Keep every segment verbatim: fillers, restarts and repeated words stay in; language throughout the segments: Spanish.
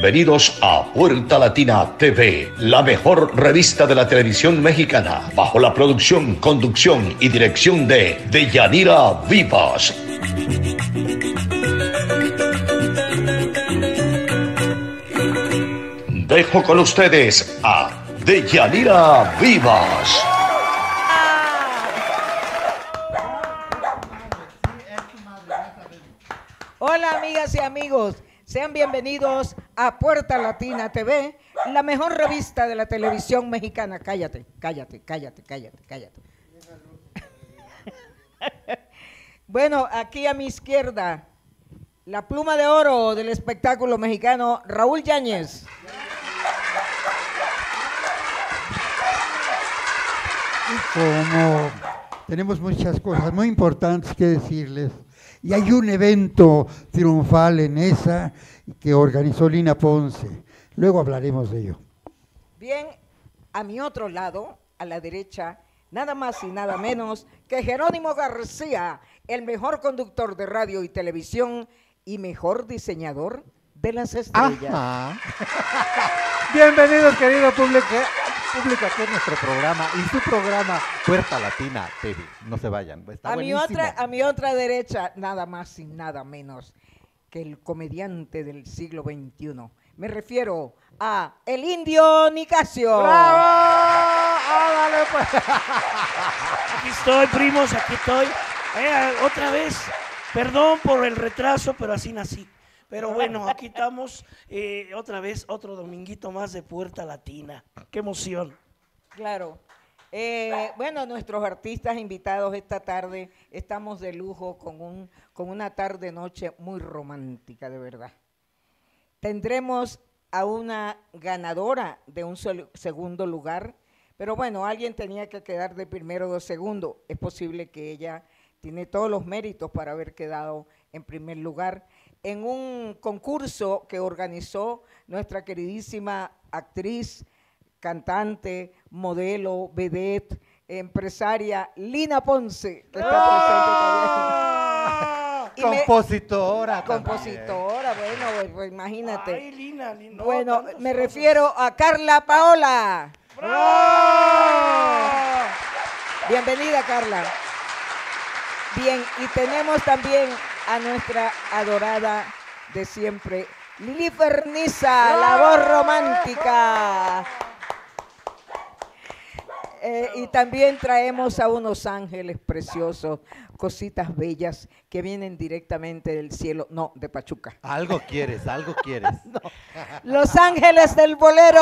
Bienvenidos a Puerta Latina T V, la mejor revista de la televisión mexicana, bajo la producción, conducción y dirección de Deyanira Vivas. Dejo con ustedes a Deyanira Vivas. Hola amigas y amigos, sean bienvenidos a Puerta Latina T V, la mejor revista de la televisión mexicana. Cállate, cállate, cállate, cállate, cállate. Bueno, aquí a mi izquierda, la pluma de oro del espectáculo mexicano, Raúl Yáñez. Y como tenemos muchas cosas muy importantes que decirles, y hay un evento triunfal en esa que organizó Lina Ponce. Luego hablaremos de ello. Bien, a mi otro lado, a la derecha, nada más y nada menos que Jerónimo García, el mejor conductor de radio y televisión y mejor diseñador de las estrellas. Ajá. Bienvenidos, querido público, público aquí en nuestro programa y su programa Puerta Latina T V. No se vayan, está a buenísimo. mi otra, a mi otra derecha, nada más y nada menos que el comediante del siglo veintiuno. Me refiero a el Indio Nicasio. ¡Bravo! ¡Ah, dale, pues! Aquí estoy, primos, aquí estoy. Eh, otra vez, perdón por el retraso, pero así nací. Pero bueno, aquí estamos, eh, otra vez, otro dominguito más de Puerta Latina. ¡Qué emoción! Claro. Eh, bueno, nuestros artistas invitados esta tarde, estamos de lujo con, un, con una tarde-noche muy romántica, de verdad. Tendremos a una ganadora de un sol, segundo lugar, pero bueno, alguien tenía que quedar de primero o de segundo. Es posible que ella tiene todos los méritos para haber quedado en primer lugar en un concurso que organizó nuestra queridísima actriz, cantante, modelo, vedette, empresaria, Lina Ponce, que está ¡Ah! presente también. Compositora. Me, compositora, bueno, pues, pues, imagínate. Ay, Lina, Lina, no, bueno, me cosas. refiero a Carla Paola. ¡Bravo! Bienvenida, Carla. Bien, y tenemos también a nuestra adorada de siempre, Lili Ferniza, la voz romántica. Eh, y también traemos a unos ángeles preciosos, cositas bellas que vienen directamente del cielo, no, de Pachuca. Algo quieres, algo quieres. No. Los Ángeles del Bolero.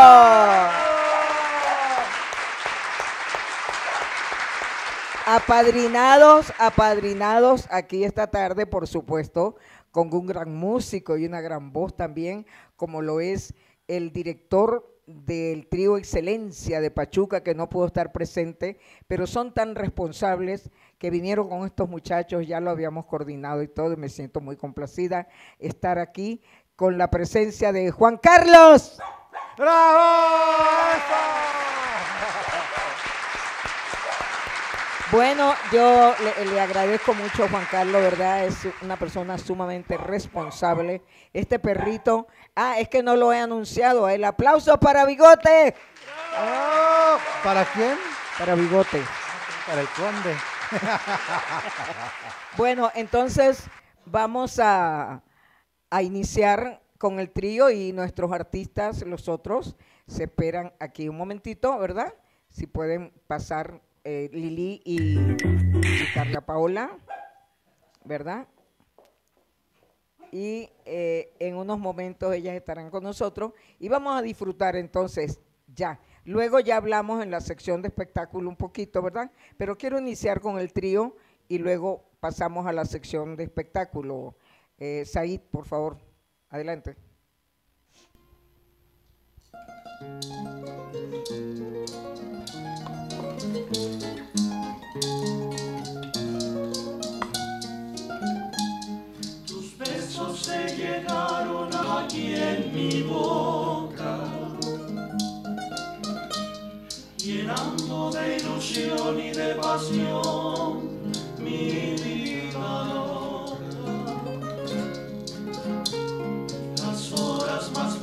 Apadrinados, apadrinados aquí esta tarde, por supuesto, con un gran músico y una gran voz también, como lo es el director del trío Excelencia de Pachuca, que no pudo estar presente, pero son tan responsables que vinieron con estos muchachos, ya lo habíamos coordinado y todo, y me siento muy complacida estar aquí con la presencia de Juan Carlos. ¡Bravo! Bueno, yo le, le agradezco mucho a Juan Carlos, ¿verdad? Es una persona sumamente responsable. Este perrito, ah, es que no lo he anunciado. El aplauso para Bigote. Oh, ¿para quién? Para Bigote. Para el conde. Bueno, entonces vamos a, a iniciar con el trío y nuestros artistas, los otros, se esperan aquí un momentito, ¿verdad? Si pueden pasar. Eh, Lili y, y Carla Paola, ¿verdad? Y eh, en unos momentos ellas estarán con nosotros y vamos a disfrutar entonces ya. Luego ya hablamos en la sección de espectáculo un poquito, ¿verdad? Pero quiero iniciar con el trío y luego pasamos a la sección de espectáculo. Eh, Said, por favor, adelante. Tus besos se llegaron aquí en mi boca, llenando de ilusión y de pasión mi vida loca. Las horas más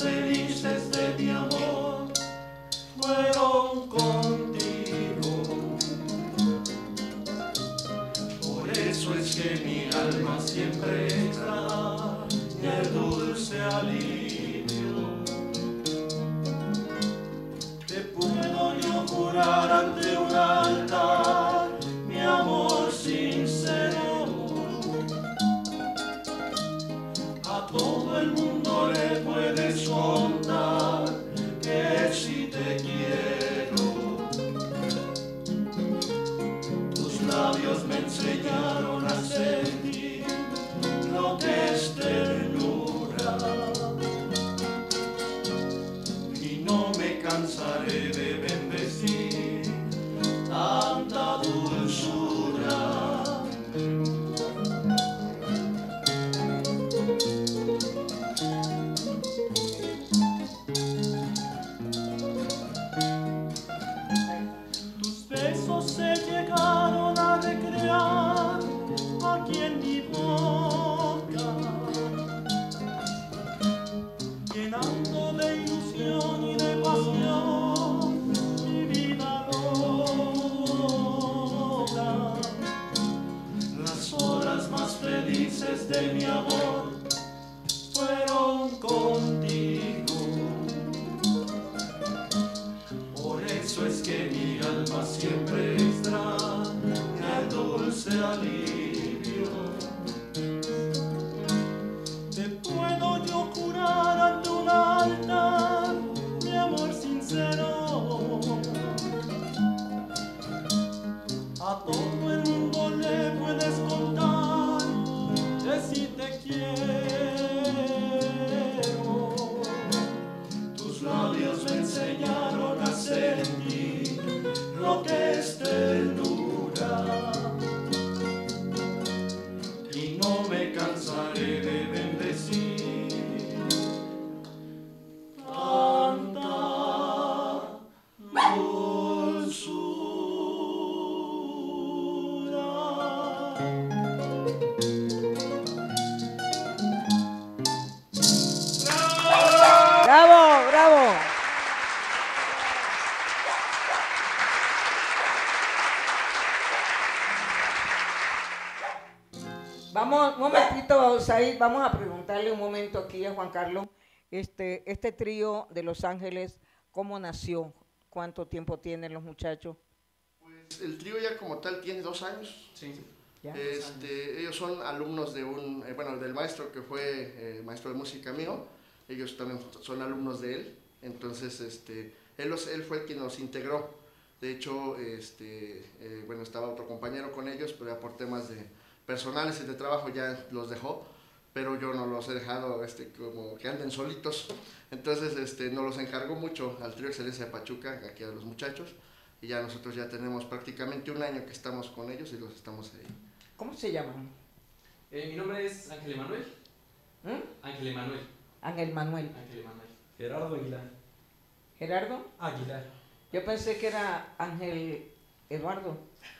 Vamos, un momentito, Said, vamos a preguntarle un momento aquí a Juan Carlos, este, este trío de Los Ángeles, ¿cómo nació? ¿Cuánto tiempo tienen los muchachos? Pues el trío ya como tal tiene dos años. Sí. ¿Ya? Este, ellos son alumnos de un, eh, bueno, del maestro que fue eh, maestro de música mío. Ellos también son alumnos de él. Entonces, este, él, los, él fue el que nos integró. De hecho, este, eh, bueno, estaba otro compañero con ellos, pero ya por temas de personales y de trabajo ya los dejó. Pero yo no los he dejado este, como que anden solitos. Entonces, este, nos los encargó mucho al trío Excelencia de Pachuca, aquí a los muchachos. Y ya nosotros ya tenemos prácticamente un año que estamos con ellos y los estamos ahí. ¿Cómo se llaman? Eh, mi nombre es Ángel Emanuel. ¿Mm? Ángel Emanuel. Ángel Manuel. Ángel Emanuel. Gerardo Aguilar. ¿Gerardo? Aguilar. Yo pensé que era Ángel Eduardo.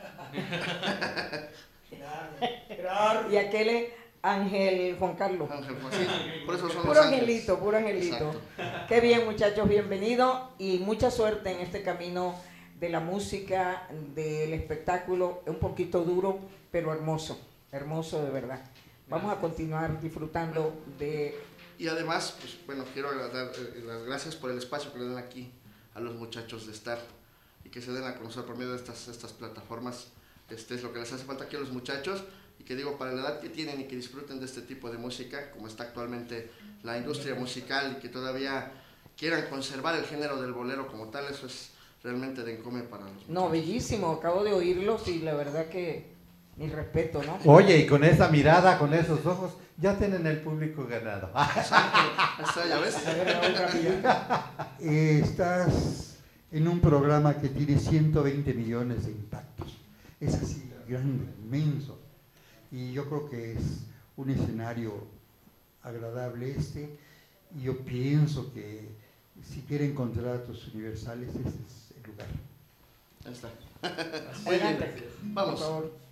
Gerardo. Y aquel es Ángel Juan Carlos. Ángel, pues, sí, por eso son Puro los ángeles. angelito, puro angelito. Exacto. Qué bien, muchachos, bienvenidos y mucha suerte en este camino de la música, del espectáculo, un poquito duro, pero hermoso, hermoso de verdad. Vamos a continuar disfrutando de... Y además, pues bueno, quiero dar eh, las gracias por el espacio que le dan aquí a los muchachos de estar y que se den a conocer por medio de estas, estas plataformas. Este es lo que les hace falta aquí a los muchachos y que digo, para la edad que tienen y que disfruten de este tipo de música, como está actualmente la industria musical y que todavía quieran conservar el género del bolero como tal, eso es realmente de encome para los muchachos. No, bellísimo, acabo de oírlos y la verdad que mi respeto, ¿no? Oye, y con esa mirada, con esos ojos, ya tienen el público ganado. Ahí está, ya ves. A ver, Raúl, rápido. Eh, estás en un programa que tiene ciento veinte millones de impactos. Es así, grande, inmenso. Y yo creo que es un escenario agradable este. Y yo pienso que si quieren contratos universales, este es el lugar. Ahí está. Muy bien. Adelante, Vamos. por favor.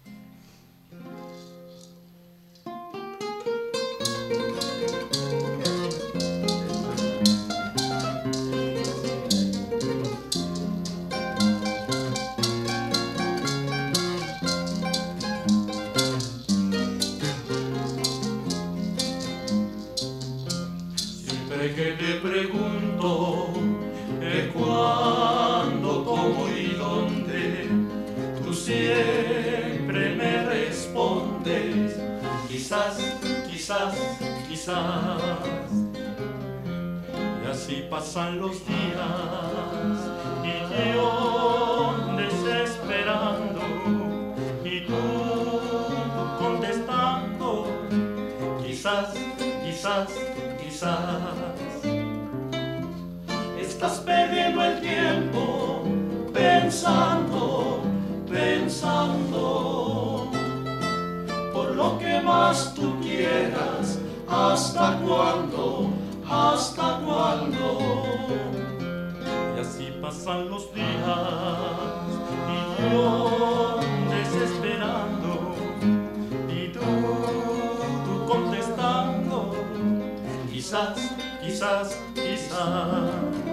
Siempre que te pregunto que cuándo, cómo y dónde, tú siempre me respondes, quizás, quizás, quizás. Y así pasan los días y yo desesperando y tú contestando, quizás, quizás, quizás. Estás perdiendo el tiempo pensando, pensando por lo que más tú quieras. ¿Hasta cuándo? ¿Hasta cuándo? Y así pasan los días y yo desesperando y tú, tú contestando, quizás, quizás, quizás.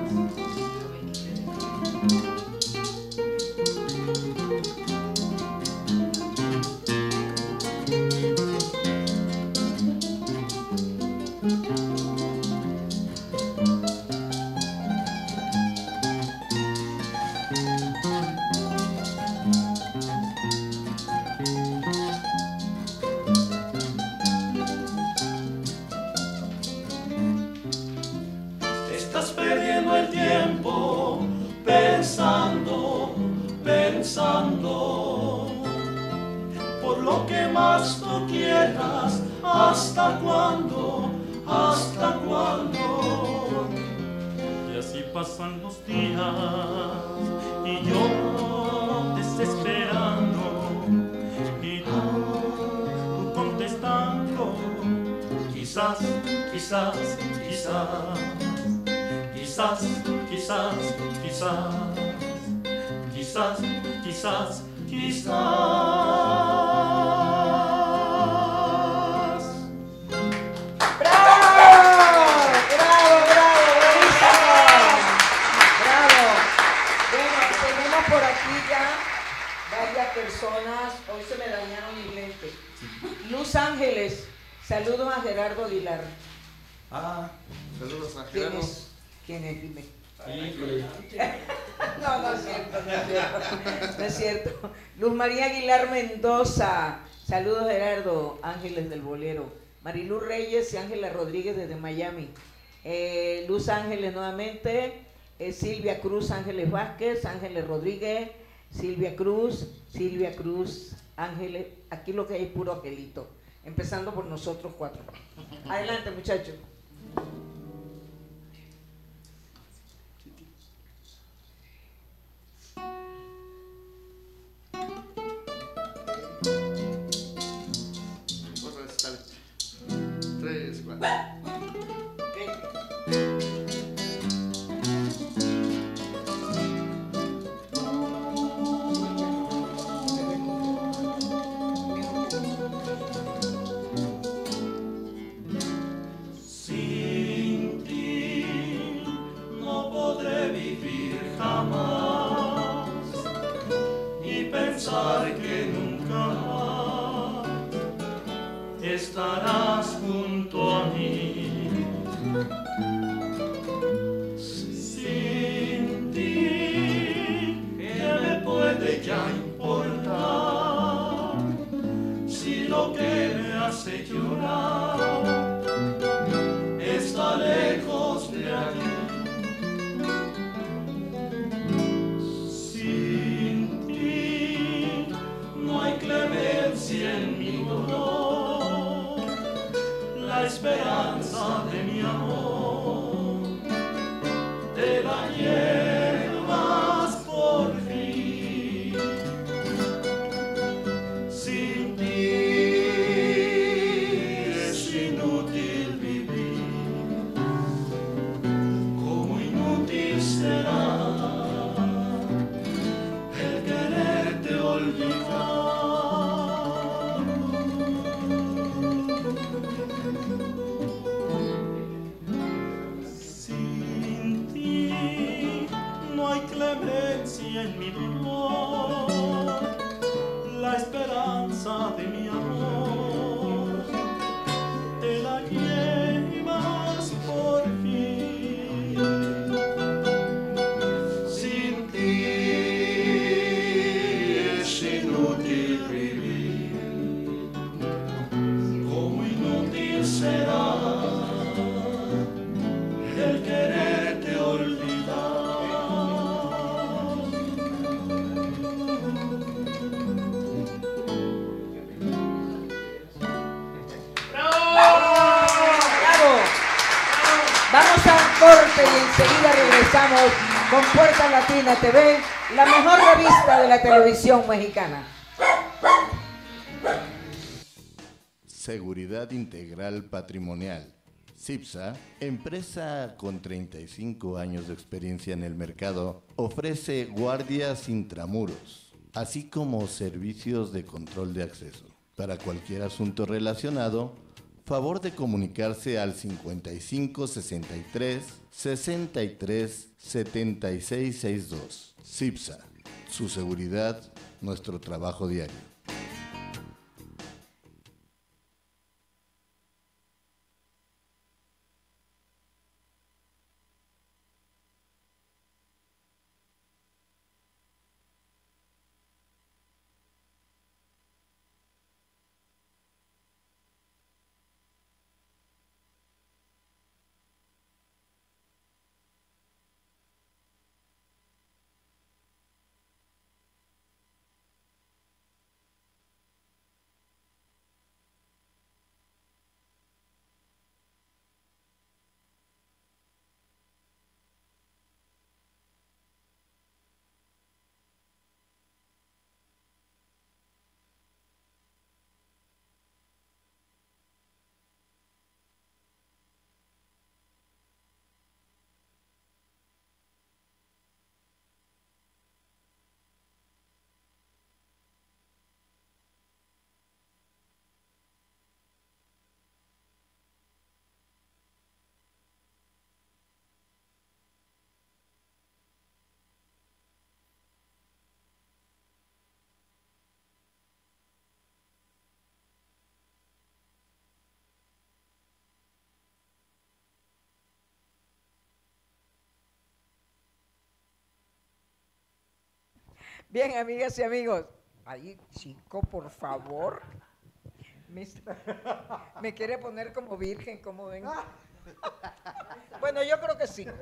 Estás perdiendo el tiempo pensando, pensando por lo que más tú quieras. ¿Hasta cuándo? ¿Hasta cuándo? Y así pasan los días y yo desesperando y tú, tú contestando, quizás, quizás, quizás. Quizás, quizás, quizás, quizás, quizás, quizás. ¡Bravo! ¡Bravo, bravo, bravísimo! ¡Bravo! Bueno, tenemos por aquí ya varias personas. Hoy se me dañaron mis lentes. Luz Ángeles, saludos a Gerardo Aguilar. Ah, saludos a ¿Quién Gerardo. es? ¿Quién es? Dime. Híjole. No, no es cierto, no es cierto. No es cierto. Luz María Aguilar Mendoza, saludos Gerardo, Ángeles del Bolero. Mariluz Reyes y Ángela Rodríguez desde Miami. Eh, Luz Ángeles nuevamente, eh, Silvia Cruz, Ángeles Vázquez, Ángeles Rodríguez, Silvia Cruz, Silvia Cruz, Ángeles, aquí lo que hay es puro angelito, empezando por nosotros cuatro. Adelante, muchachos. Otra vez, dale. Tres, cuatro. Sin ti no podré vivir jamás y pensar que nunca más estarás junto a mí. Sin ti, ¿qué me puede ya importar si lo que me hace llorar está lejos de aquí? Sin ti no hay clemencia en mi dolor, la esperanza de mi amor te la llevas por fin. Sin ti es inútil vivir, como inútil será el quererte olvidar. Sin ti no hay clemencia en mi dolor, la esperanza de mi amor te la llevas por fin. Sin ti es inútil vivir, como inútil será el quererte olvidar. ¡Bravo! Vamos a un corte y enseguida regresamos con Puerta Latina T V, la mejor revista de la televisión mexicana. Seguridad Integral Patrimonial. CIPSA, empresa con treinta y cinco años de experiencia en el mercado, ofrece guardias intramuros, así como servicios de control de acceso. Para cualquier asunto relacionado, favor de comunicarse al cincuenta y cinco sesenta y tres sesenta y tres setenta y seis sesenta y dos. CIPSA, su seguridad, nuestro trabajo diario. Bien, amigas y amigos. Ay, chico, por favor. Me, me quiere poner como virgen, como ven. Bueno, yo creo que sí.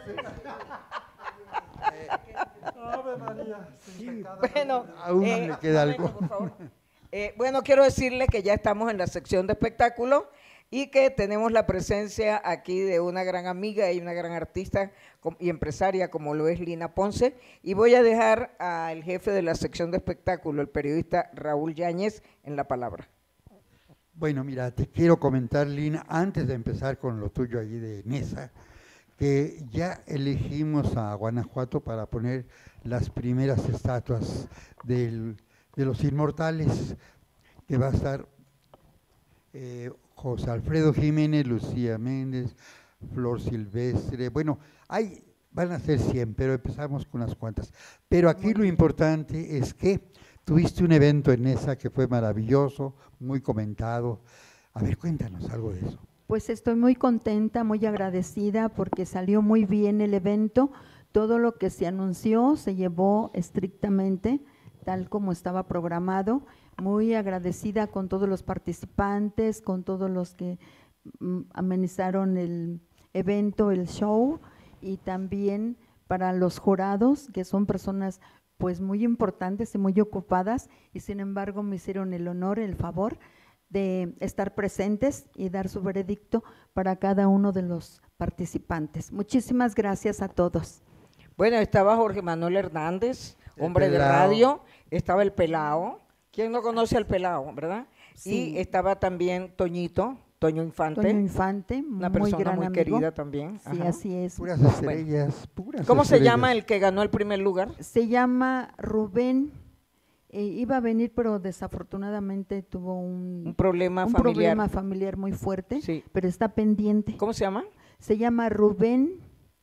Ave María, sin pecado. Bueno, Aún eh, le queda momento, algo. por favor. Eh, bueno, quiero decirle que ya estamos en la sección de espectáculo y que tenemos la presencia aquí de una gran amiga y una gran artista y empresaria como lo es Lina Ponce, y voy a dejar al jefe de la sección de espectáculo, el periodista Raúl Yáñez, en la palabra. Bueno, mira, te quiero comentar, Lina, antes de empezar con lo tuyo allí de Nesa, que ya elegimos a Guanajuato para poner las primeras estatuas del, de los inmortales, que va a estar eh, José Alfredo Jiménez, Lucía Méndez, Flor Silvestre, bueno, hay, van a ser cien, pero empezamos con unas cuantas. Pero aquí lo importante es que tuviste un evento en esa que fue maravilloso, muy comentado. A ver, cuéntanos algo de eso. Pues estoy muy contenta, muy agradecida porque salió muy bien el evento. Todo lo que se anunció se llevó estrictamente tal como estaba programado. Muy agradecida con todos los participantes, con todos los que mm, amenizaron el evento, el show, y también para los jurados, que son personas pues muy importantes y muy ocupadas, y sin embargo me hicieron el honor, el favor de estar presentes y dar su veredicto para cada uno de los participantes. Muchísimas gracias a todos. Bueno, estaba Jorge Manuel Hernández, El hombre de Pelao. radio, estaba el Pelao, ¿quién no conoce al Pelao, verdad? Sí. Y estaba también Toñito, Toño Infante, Toño Infante, una muy persona gran muy amigo. querida también. Sí, Ajá. así es. Puras estrellas, puras ¿Cómo se estrellas. llama el que ganó el primer lugar? Se llama Rubén, eh, iba a venir, pero desafortunadamente tuvo un, Un problema un familiar. problema familiar muy fuerte, Sí. pero está pendiente. ¿Cómo se llama? Se llama Rubén,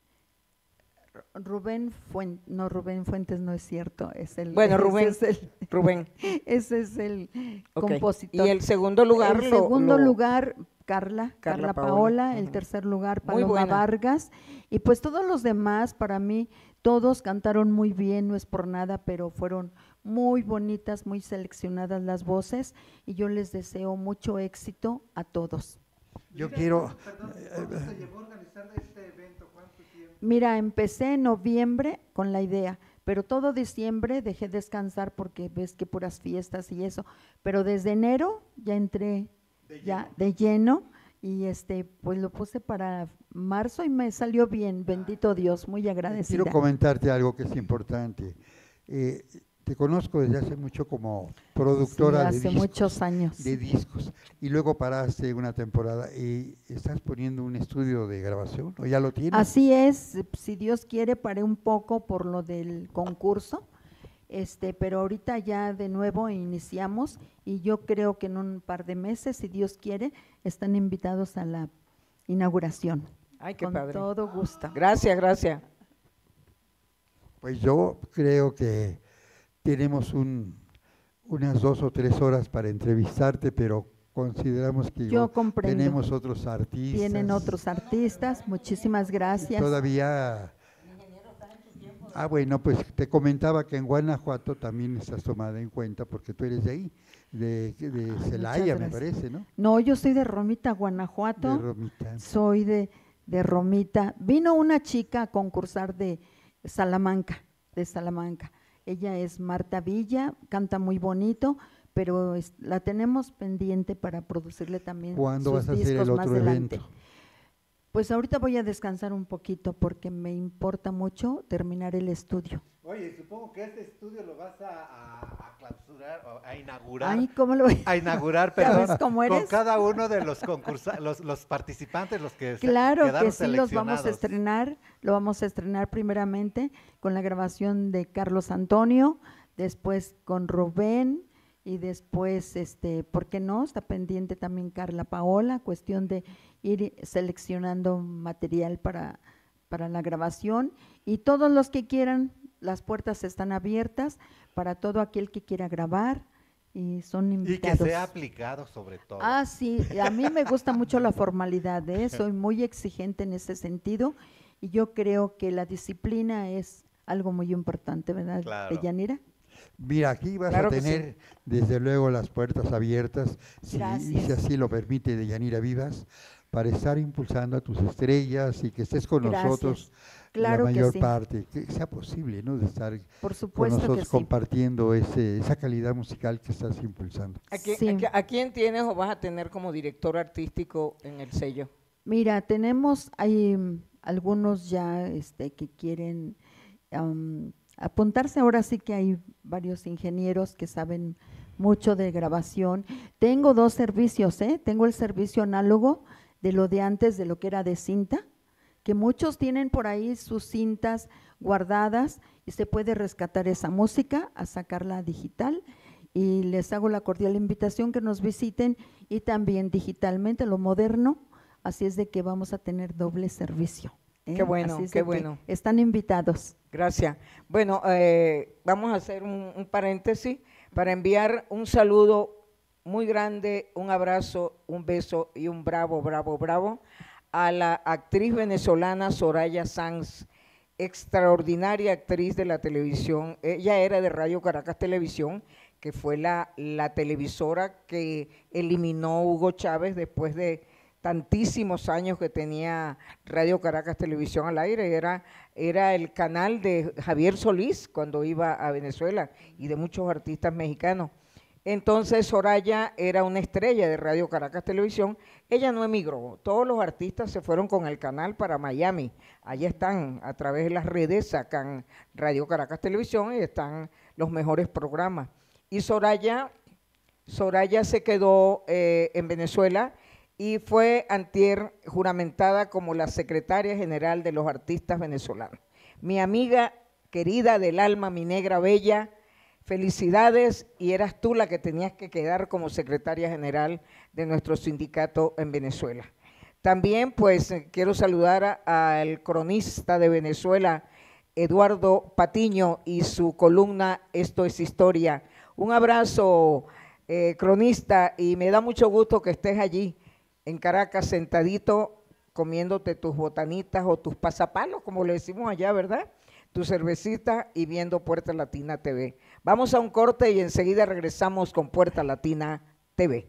Rubén Fuentes, no, Rubén Fuentes no es cierto, es el… Bueno, ese Rubén, es el, Rubén. ese es el Ok. compositor. Y el segundo lugar El lo- segundo lo- lugar, Carla, Carla Carla, Paola. Paola, el Ujú. tercer lugar, Muy Paloma buena. Vargas, y pues todos los demás, para mí, todos cantaron muy bien, no es por nada, pero fueron muy bonitas, muy seleccionadas las voces, y yo les deseo mucho éxito a todos. Yo quiero… Mira, empecé en noviembre con la idea, pero todo diciembre dejé descansar porque ves que puras fiestas y eso, pero desde enero ya entré ya de lleno y este pues lo puse para marzo y me salió bien, bendito Dios, muy agradecida. Quiero comentarte algo que es importante. Eh, te conozco desde hace mucho como productora Sí, de hace discos, muchos años. de discos, y luego paraste una temporada y estás poniendo un estudio de grabación, ¿o ya lo tienes? Así es, si Dios quiere, paré un poco por lo del concurso, este, pero ahorita ya de nuevo iniciamos y yo creo que en un par de meses, si Dios quiere, están invitados a la inauguración. Ay, qué Con padre. todo gusto. Gracias, gracias. Pues yo creo que tenemos un, unas dos o tres horas para entrevistarte, pero consideramos que Yo igual comprendo. tenemos otros artistas. Tienen otros artistas, muchísimas gracias. Todavía… Ah, bueno, pues te comentaba que en Guanajuato también estás tomada en cuenta porque tú eres de ahí, de, de Celaya, me gracias. parece, ¿no? No, yo soy de Romita, Guanajuato. De Romita. Soy de, de Romita. Vino una chica a concursar de Salamanca, de Salamanca. Ella es Marta Villa, canta muy bonito, pero es- la tenemos pendiente para producirle también ¿Cuándo sus vas a hacer discos el más otro adelante. evento? Pues ahorita voy a descansar un poquito porque me importa mucho terminar el estudio. Oye, supongo que este estudio lo vas a, a- a clausurar, o a inaugurar. Ay, ¿cómo lo voy? A inaugurar, ¿Ya perdón, ves cómo con eres? cada uno de los concursa los, los participantes, los que se- Claro quedaron que sí, los vamos a seleccionados. estrenar, lo vamos a estrenar primeramente con la grabación de Carlos Antonio, después con Rubén y después, este, ¿por qué no? Está pendiente también Carla Paola, cuestión de ir seleccionando material para, para la grabación y todos los que quieran, las puertas están abiertas para todo aquel que quiera grabar y son Y invitados. que sea aplicado sobre todo. Ah, sí, a mí me gusta mucho la formalidad, ¿eh? Soy muy exigente en ese sentido y yo creo que la disciplina es algo muy importante, ¿verdad, Claro. Deyanira? Mira, aquí vas Claro a que sí. tener desde luego las puertas abiertas, si, y Gracias. si así lo permite Deyanira Vivas, para estar impulsando a tus estrellas y que estés con Gracias. nosotros Claro la que mayor sí. parte, que sea posible, ¿no? De estar Por con supuesto que nosotros sí. compartiendo ese, esa calidad musical que estás impulsando. ¿A quién, Sí. a qui- a quién tienes o vas a tener como director artístico en el sello? Mira, tenemos, hay mm, algunos ya este, que quieren am, apuntarse. Ahora sí que hay varios ingenieros que saben mucho de grabación. Tengo dos servicios, ¿eh? Tengo el servicio análogo de lo de antes, de lo que era de cinta, que muchos tienen por ahí sus cintas guardadas y se puede rescatar esa música a sacarla digital. Y les hago la cordial invitación que nos visiten y también digitalmente lo moderno. Así es de que vamos a tener doble servicio. ¿eh? Qué bueno, Así es qué de que bueno. están invitados. Gracias. Bueno, eh, vamos a hacer un, un paréntesis para enviar un saludo muy grande, un abrazo, un beso y un bravo, bravo, bravo a la actriz venezolana Soraya Sanz, extraordinaria actriz de la televisión. Ella era de Radio Caracas Televisión, que fue la, la televisora que eliminó Hugo Chávez después de tantísimos años que tenía Radio Caracas Televisión al aire. Era, era el canal de Javier Solís cuando iba a Venezuela y de muchos artistas mexicanos. Entonces Soraya era una estrella de Radio Caracas Televisión. Ella no emigró, todos los artistas se fueron con el canal para Miami. Allá están, a través de las redes sacan Radio Caracas Televisión y están los mejores programas. Y Soraya, Soraya se quedó eh, en Venezuela y fue antier juramentada como la secretaria general de los artistas venezolanos. Mi amiga querida del alma, mi negra bella, felicidades, y eras tú la que tenías que quedar como secretaria general de nuestro sindicato en Venezuela. También pues quiero saludar al cronista de Venezuela, Eduardo Patiño, y su columna Esto es Historia. Un abrazo, eh, cronista, y me da mucho gusto que estés allí en Caracas sentadito comiéndote tus botanitas o tus pasapalos, como le decimos allá, ¿verdad? Tu cervecita y viendo Puerta Latina T V. Vamos a un corte y enseguida regresamos con Puerta Latina T V.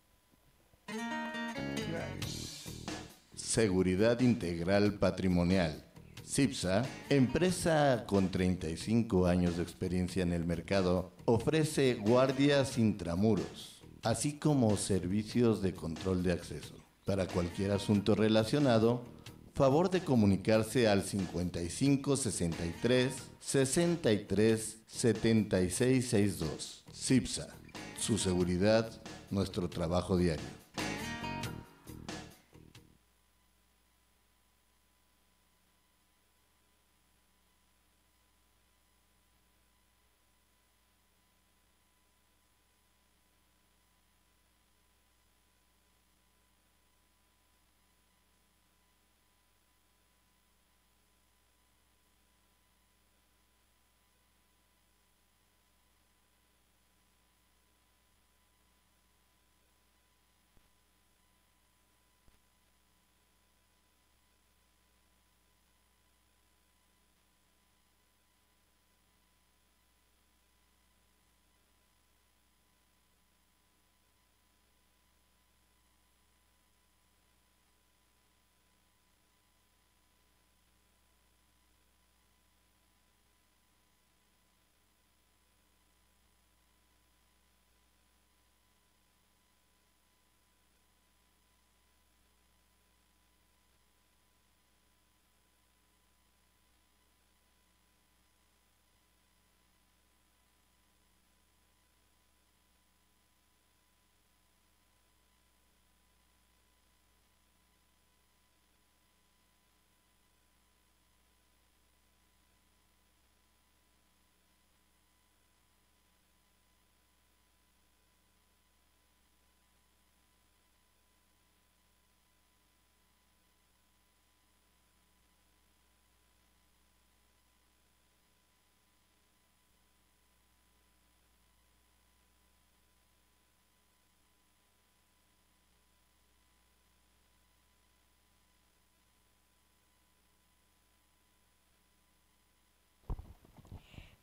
Seguridad Integral Patrimonial. CIPSA, empresa con treinta y cinco años de experiencia en el mercado, ofrece guardias intramuros, así como servicios de control de acceso. Para cualquier asunto relacionado, favor de comunicarse al cincuenta y cinco sesenta y tres sesenta y tres setenta y seis sesenta y dos. CIPSA, su seguridad, nuestro trabajo diario.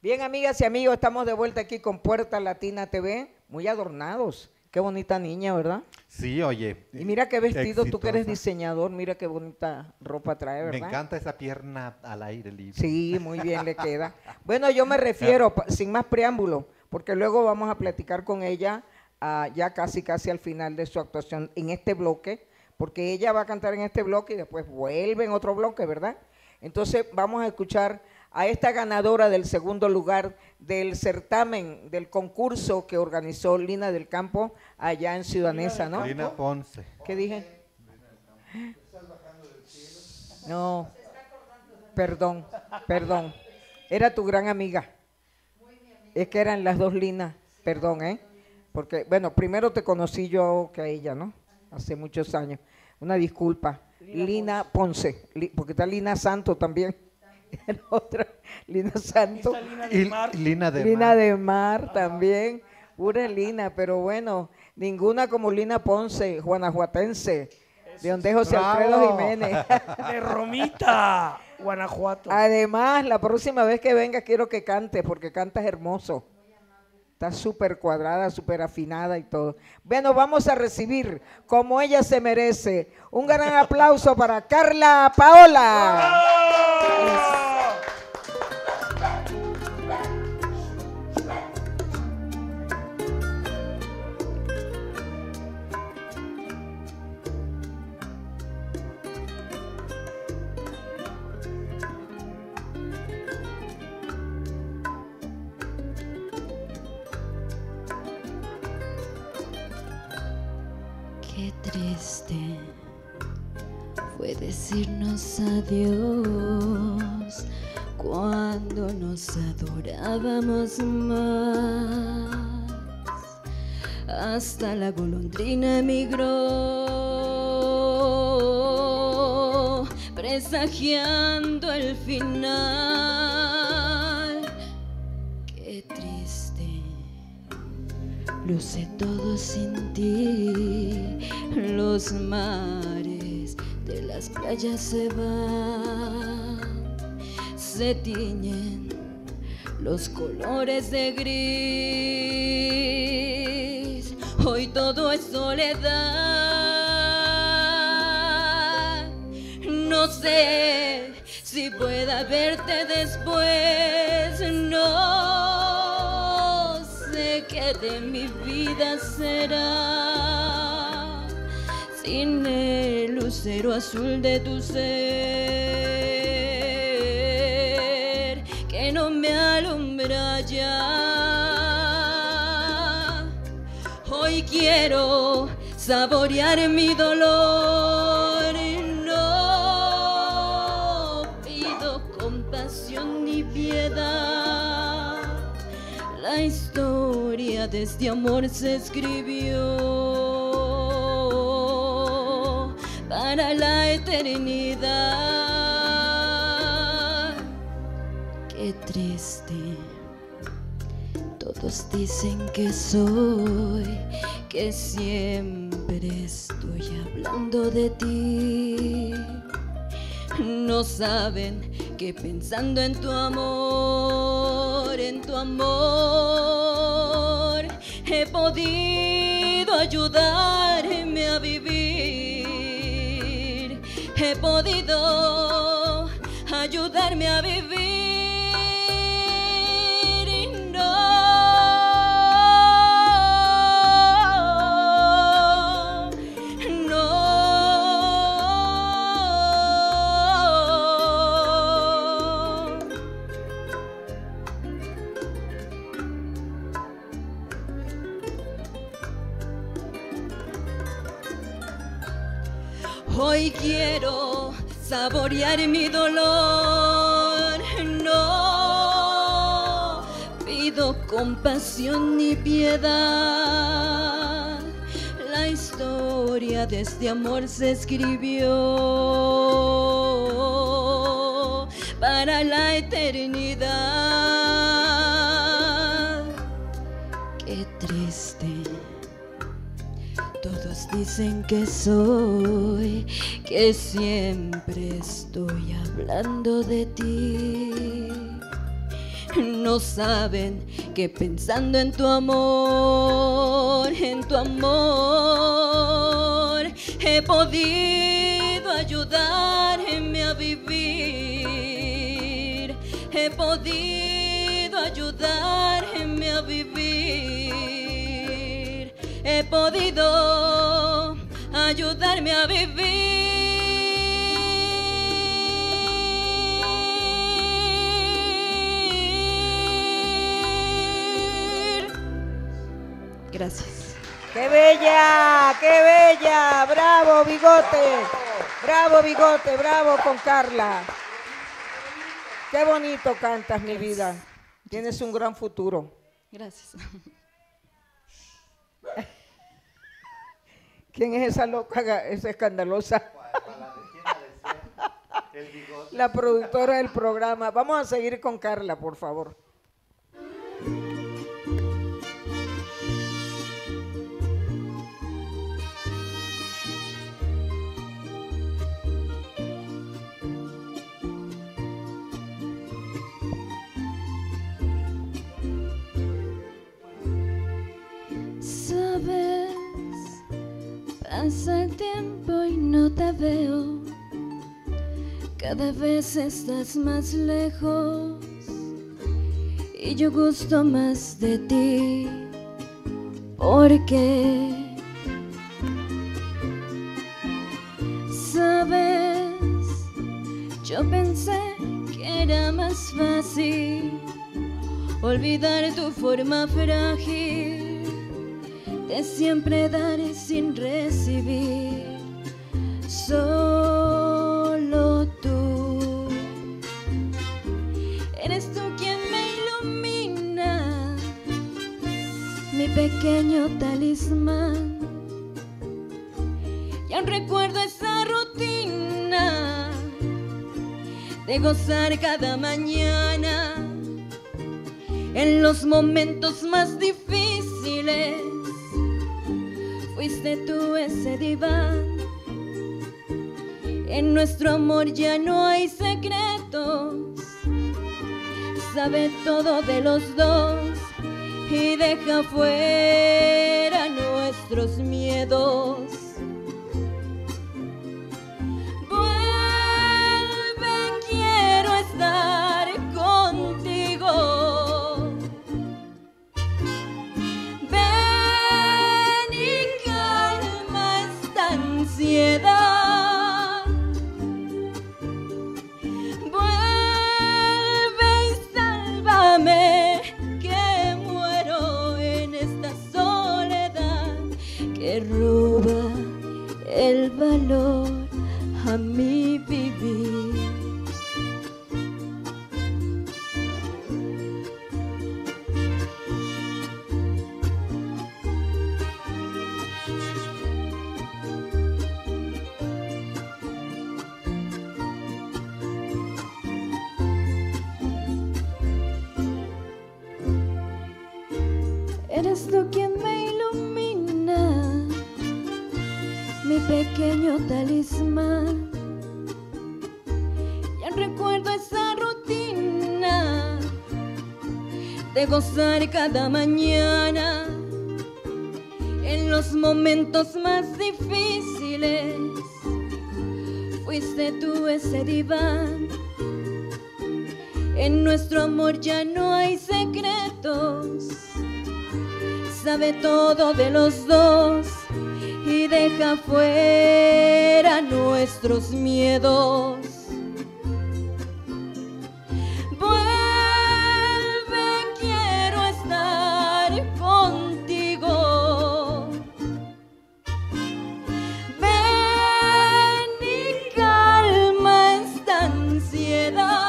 Bien, amigas y amigos, estamos de vuelta aquí con Puerta Latina T V, muy adornados. Qué bonita niña, ¿verdad? Sí, oye. Y mira qué vestido, tú que eres exitosa. diseñador, mira qué bonita ropa trae, ¿verdad? Me encanta esa pierna al aire libre. Sí, muy bien le queda. Bueno, yo me refiero, pa- sin más preámbulo, porque luego vamos a platicar con ella ah, ya casi casi al final de su actuación en este bloque, porque ella va a cantar en este bloque y después vuelve en otro bloque, ¿verdad? Entonces vamos a escuchar a esta ganadora del segundo lugar del certamen, del concurso que organizó Lina del Campo allá en Ciudad Neza, ¿no? Lina Ponce. ¿Qué dije? No, perdón, perdón. Era tu gran amiga. Es que eran las dos Linas, perdón, ¿eh? Porque, bueno, primero te conocí yo que a ella, ¿no? Hace muchos años. Una disculpa. Lina Ponce, Li- porque está Lina Santo también. La otra, Lina Santo. Y Lina de Lina Mar. de Mar también, pura Lina, pero bueno, ninguna como Lina Ponce, guanajuatense, de donde es José Alfredo ¡Bravo! Jiménez. De Romita, Guanajuato. Además, la próxima vez que venga quiero que cante, porque cantas hermoso. Está súper cuadrada, súper afinada y todo. Bueno, vamos a recibir, como ella se merece, un gran aplauso para Carla Paola. Qué triste fue decirnos adiós cuando nos adorábamos más. Hasta la golondrina emigró, presagiando el final. Qué triste, luce todo sin ti. Los mares de las playas se van, se tiñen los colores de gris. Hoy todo es soledad. No sé si pueda verte después. No sé qué de mi vida será sin el lucero azul de tu ser que no me alumbra ya. Hoy quiero saborear mi dolor. No pido compasión ni piedad. La historia de este amor se escribió para la eternidad. Qué triste, todos dicen que soy, que siempre estoy hablando de ti. No saben que pensando en tu amor, en tu amor, he podido ayudarme a vivir. He podido ayudarme a vivir. Y no, hoy quiero saborear mi dolor. No pido compasión ni piedad. La historia de este amor se escribió para la eternidad. Qué triste, todos dicen que soy, que siempre estoy hablando de ti. no saben que pensando en tu amor, en tu amor, he podido ayudarme a vivir, he podido ayudarme a vivir, he podido ayudarme a vivir. Gracias. ¡Qué bella! ¡Qué bella! ¡Bravo, Bigote! ¡Bravo, Bigote! ¡Bravo con Carla! ¡Qué bonito cantas, mi vida! Tienes un gran futuro. Gracias. ¿Quién es esa loca, esa escandalosa? La productora del programa. Vamos a seguir con Carla, por favor. Sabes, pasa el tiempo y no te veo, cada vez estás más lejos y yo gusto más de ti, porque sabes, yo pensé que era más fácil olvidar tu forma frágil de siempre dar sin recibir, solo tú eres tú quien me ilumina, mi pequeño talismán, y aún recuerdo esa rutina de gozar cada mañana en los momentos más difíciles. Fuiste tú ese diván, en nuestro amor ya no hay secretos, sabe todo de los dos y deja fuera nuestros miedos. Vuelve, quiero estar contigo. Vuelve y sálvame, que muero en esta soledad que roba el valor a mi vivir. Eres tú quien me ilumina, mi pequeño talismán, ya recuerdo esa rutina de gozar cada mañana en los momentos más difíciles. Fuiste tú ese diván, en nuestro amor ya no hay secretos, sabe todo de los dos y deja fuera nuestros miedos. Vuelve, quiero estar contigo. Ven y calma esta ansiedad.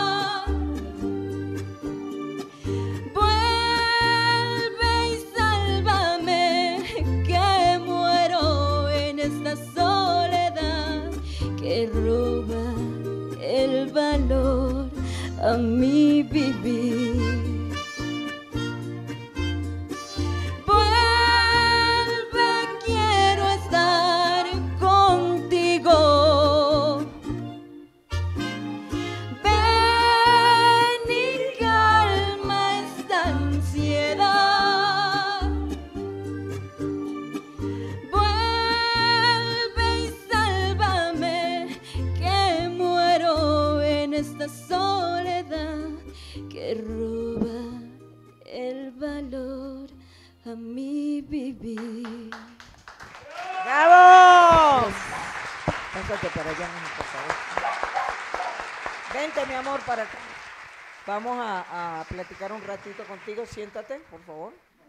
Que roba el valor a mi vivir. Vuelve, quiero estar contigo. Ven y calma soledad que roba el valor a mi vivir. ¡Bravo! Pásate para allá, mijo, por favor. Vente, mi amor, para acá. Vamos a, a platicar un ratito contigo. Siéntate, por favor.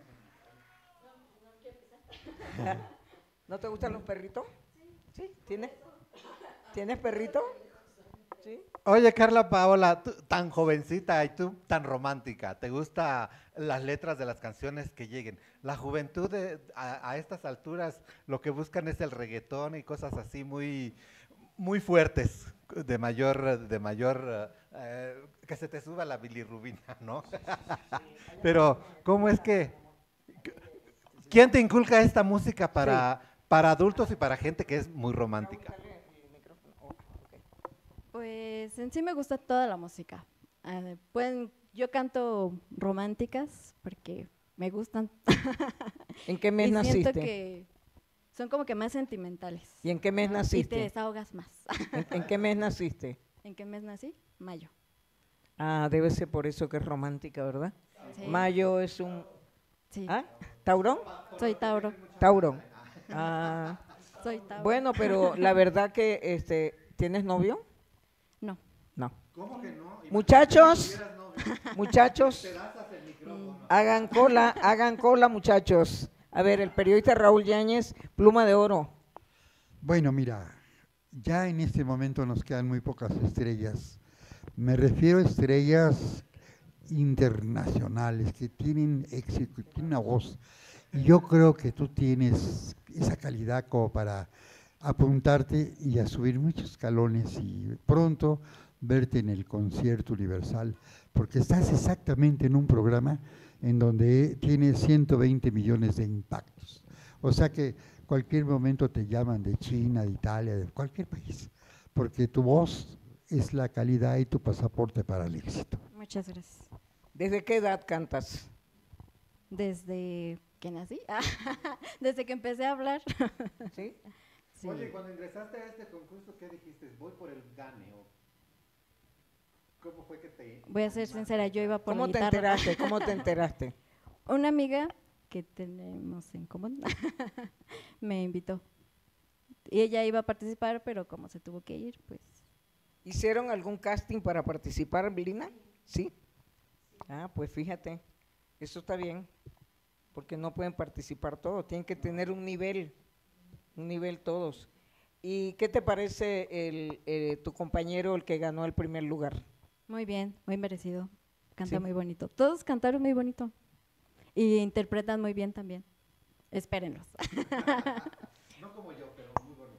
¿No te gustan los perritos? ¿Sí? ¿Tienes? ¿Tienes perrito? ¿Sí? Oye, Carla Paola, tú, tan jovencita y tú tan romántica, ¿te gustan las letras de las canciones que lleguen? La juventud de, a, a estas alturas lo que buscan es el reggaetón y cosas así muy, muy fuertes, de mayor, de mayor, eh, que se te suba la bilirrubina, ¿no? Pero, ¿cómo es que, quién te inculca esta música para, sí. para adultos y para gente que es muy romántica? Pues en sí me gusta toda la música. Uh, pueden, yo canto románticas porque me gustan. ¿En qué mes y naciste? Siento que son como que más sentimentales. ¿Y en qué mes ¿no? naciste? Y te desahogas más. ¿En, ¿En qué mes naciste? ¿En qué mes nací? Mayo. Ah, debe ser por eso que es romántica, ¿verdad? Sí. Mayo es un... Sí. ¿Ah? ¿Taurón? Soy Tauro. Tauro. Ah. Soy Tauro. Bueno, pero la verdad que, este, ¿tienes novio? No. No. ¿Cómo que no? Muchachos, muchachos, hagan cola, hagan cola, muchachos. A ver, el periodista Raúl Yáñez, pluma de oro. Bueno, mira, ya en este momento nos quedan muy pocas estrellas. Me refiero a estrellas internacionales que tienen éxito, que tienen una voz. Y yo creo que tú tienes esa calidad como para apuntarte y a subir muchos escalones y pronto verte en el concierto universal, porque estás exactamente en un programa en donde tiene ciento veinte millones de impactos. O sea que cualquier momento te llaman de China, de Italia, de cualquier país, porque tu voz es la calidad y tu pasaporte para el éxito. Muchas gracias. ¿Desde qué edad cantas? Desde que nací, desde que empecé a hablar. ¿Sí? Sí. Oye, cuando ingresaste a este concurso, ¿qué dijiste? ¿Voy por el gane o cómo fue que te...? Voy a ser sincera, yo iba por ¿Cómo la te guitarra. enteraste? ¿Cómo te enteraste? Una amiga que tenemos en común me invitó. Y ella iba a participar, pero como se tuvo que ir, pues... ¿Hicieron algún casting para participar, Lina? ¿Sí? Ah, pues fíjate, eso está bien, porque no pueden participar todos, tienen que tener un nivel, un nivel todos. ¿Y qué te parece el, eh, tu compañero, el que ganó el primer lugar? Muy bien, muy merecido, canta ¿Sí? muy bonito. Todos cantaron muy bonito y interpretan muy bien también. Espérenlos. No como yo, pero muy bonito.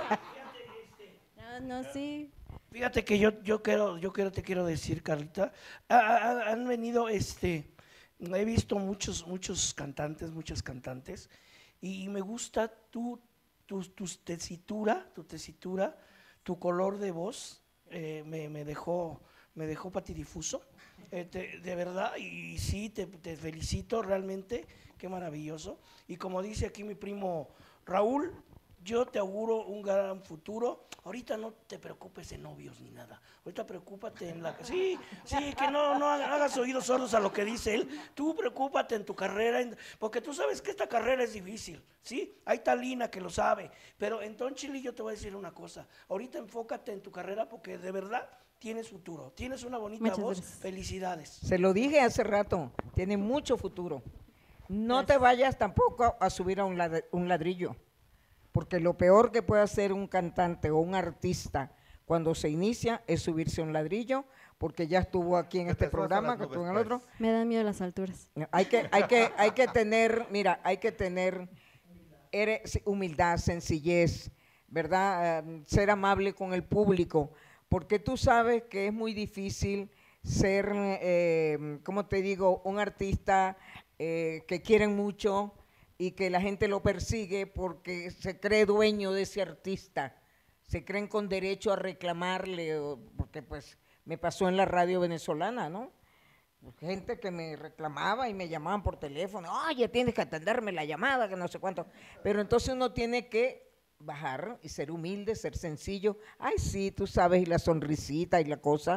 No, no, sí. Fíjate que yo, yo quiero, yo quiero, te quiero decir, Carlita, ha- ha- han venido, este, he visto muchos, muchos cantantes, muchas cantantes, y me gusta tu, tu, tu tesitura, tu tesitura, tu color de voz, eh, me, me dejó, me dejó patidifuso, eh, te- de verdad, y sí, te, te felicito realmente, qué maravilloso, y como dice aquí mi primo Raúl, yo te auguro un gran futuro. Ahorita no te preocupes de novios ni nada. Ahorita preocúpate en la... Sí, sí, que no, no hagas oídos sordos a lo que dice él. Tú preocúpate en tu carrera, en- porque tú sabes que esta carrera es difícil, ¿sí? Hay Talina que lo sabe. Pero entonces, Chili, yo te voy a decir una cosa. Ahorita enfócate en tu carrera porque de verdad tienes futuro. Tienes una bonita Muchas voz. gracias. Felicidades. Se lo dije hace rato, tiene mucho futuro. No Gracias. te vayas tampoco a subir a un lad- un ladrillo, porque lo peor que puede hacer un cantante o un artista cuando se inicia es subirse a un ladrillo, porque ya estuvo aquí en Se este te sueltan programa, las que nubes, estuvo en el pues. otro. Me dan miedo las alturas. Hay que, hay que, hay que tener, mira, hay que tener ere- sí, humildad, sencillez, ¿verdad? Eh, ser amable con el público, porque tú sabes que es muy difícil ser, eh, ¿cómo te digo?, un artista eh, que quieren mucho y que la gente lo persigue porque se cree dueño de ese artista, se creen con derecho a reclamarle, o- porque pues me pasó en la radio venezolana, ¿no? Gente que me reclamaba y me llamaban por teléfono, oye, tienes que atenderme la llamada, que no sé cuánto. Pero entonces uno tiene que bajar y ser humilde, ser sencillo. Ay, sí, tú sabes, y la sonrisita y la cosa,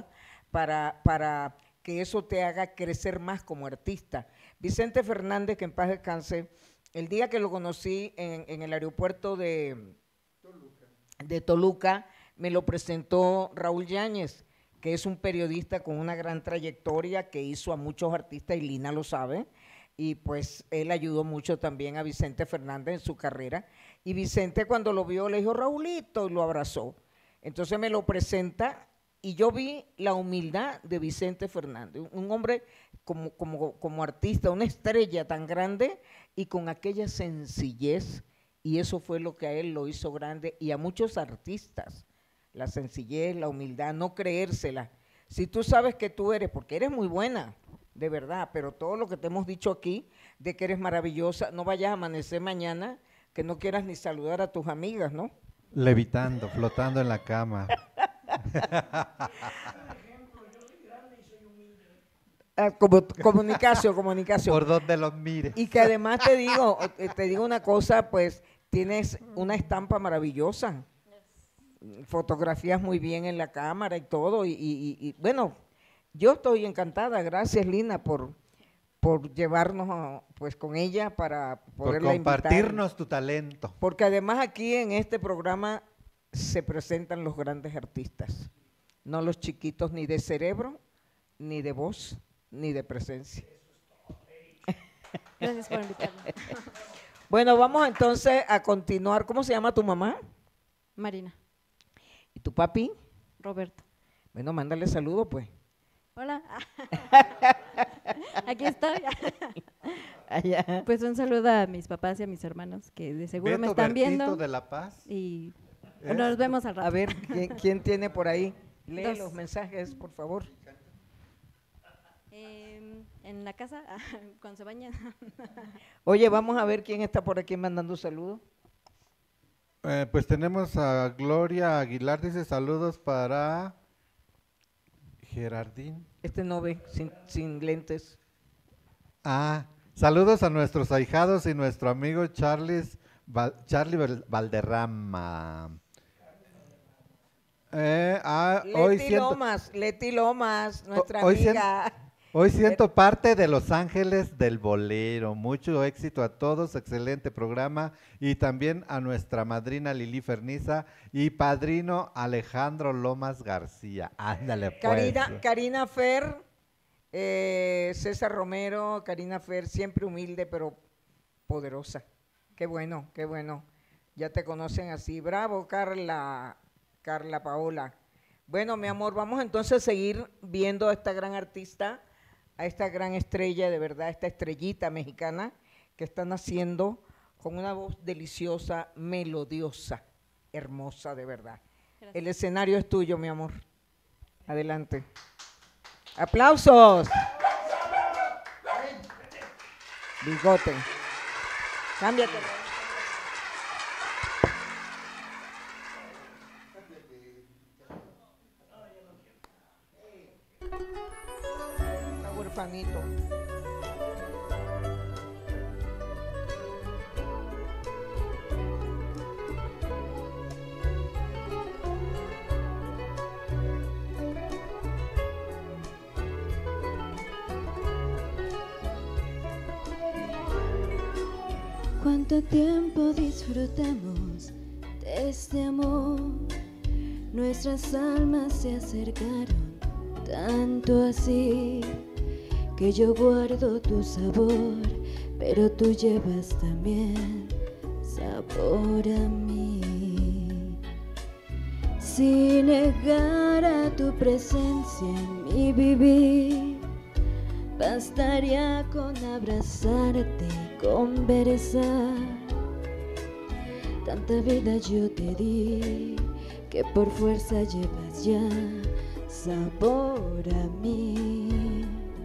para, para que eso te haga crecer más como artista. Vicente Fernández, que en paz descanse, el día que lo conocí en, en el aeropuerto de Toluca. de Toluca, me lo presentó Raúl Yáñez, que es un periodista con una gran trayectoria que hizo a muchos artistas, y Lina lo sabe, y pues él ayudó mucho también a Vicente Fernández en su carrera, y Vicente cuando lo vio le dijo, Raulito, y lo abrazó. Entonces me lo presenta, y yo vi la humildad de Vicente Fernández, un hombre como, como, como artista, una estrella tan grande, y con aquella sencillez, y eso fue lo que a él lo hizo grande, y a muchos artistas, la sencillez, la humildad, no creérsela. Si tú sabes que tú eres, porque eres muy buena, de verdad, pero todo lo que te hemos dicho aquí, de que eres maravillosa, no vayas a amanecer mañana, que no quieras ni saludar a tus amigas, ¿no? Levitando, flotando en la cama. Ah, como, comunicación, comunicación. Por donde los mires. Y que además te digo, te digo una cosa, pues tienes una estampa maravillosa. Fotografías muy bien en la cámara y todo, y, y, y bueno, yo estoy encantada, gracias Lina por, por llevarnos a, pues con ella para poderla por invitar. compartirnos tu talento. Porque además aquí en este programa se presentan los grandes artistas, no los chiquitos ni de cerebro, ni de voz, ni de presencia. Gracias por invitarme. Bueno, vamos entonces a continuar. ¿Cómo se llama tu mamá? Marina. ¿Y tu papi? Roberto. Bueno, mándale saludos, pues. Hola. Aquí estoy. Allá. Pues un saludo a mis papás y a mis hermanos que de seguro Beto me están Bertito viendo. de La Paz. Y ¿Eh? nos vemos al rato. A ver, ¿quién, quién tiene por ahí? Lee Dos. los mensajes, por favor. Eh, en la casa, cuando se bañan. Oye, vamos a ver quién está por aquí mandando saludos. Eh, pues tenemos a Gloria Aguilar, dice saludos para Gerardín. Este no ve, sin, sin lentes. Ah, saludos a nuestros ahijados y nuestro amigo Charles, Val, Charlie Val- Valderrama. Eh, ah, Leti hoy siento, Lomas, Leti Lomas, nuestra hoy amiga. Hoy siento parte de Los Ángeles del Bolero. Mucho éxito a todos, excelente programa. Y también a nuestra madrina Lili Ferniza y padrino Alejandro Lomas García. Ándale, pues. Karina, Karina Fer, eh, César Romero, Karina Fer, siempre humilde pero poderosa. Qué bueno, qué bueno. Ya te conocen así. Bravo, Carla, Carla Paola. Bueno, mi amor, vamos entonces a seguir viendo a esta gran artista, a esta gran estrella, de verdad, esta estrellita mexicana que está naciendo con una voz deliciosa, melodiosa, hermosa, de verdad. Gracias. El escenario es tuyo, mi amor. Adelante. ¡Aplausos! Bigote. Cámbiate. Está huerfanito. Cuánto tiempo disfrutamos de este amor, nuestras almas se acercaron tanto así que yo guardo tu sabor, pero tú llevas también sabor a mí. Si negara tu presencia en mi vivir, bastaría con abrazarte y conversar. Tanta vida yo te di que por fuerza llevas ya sabor a mí.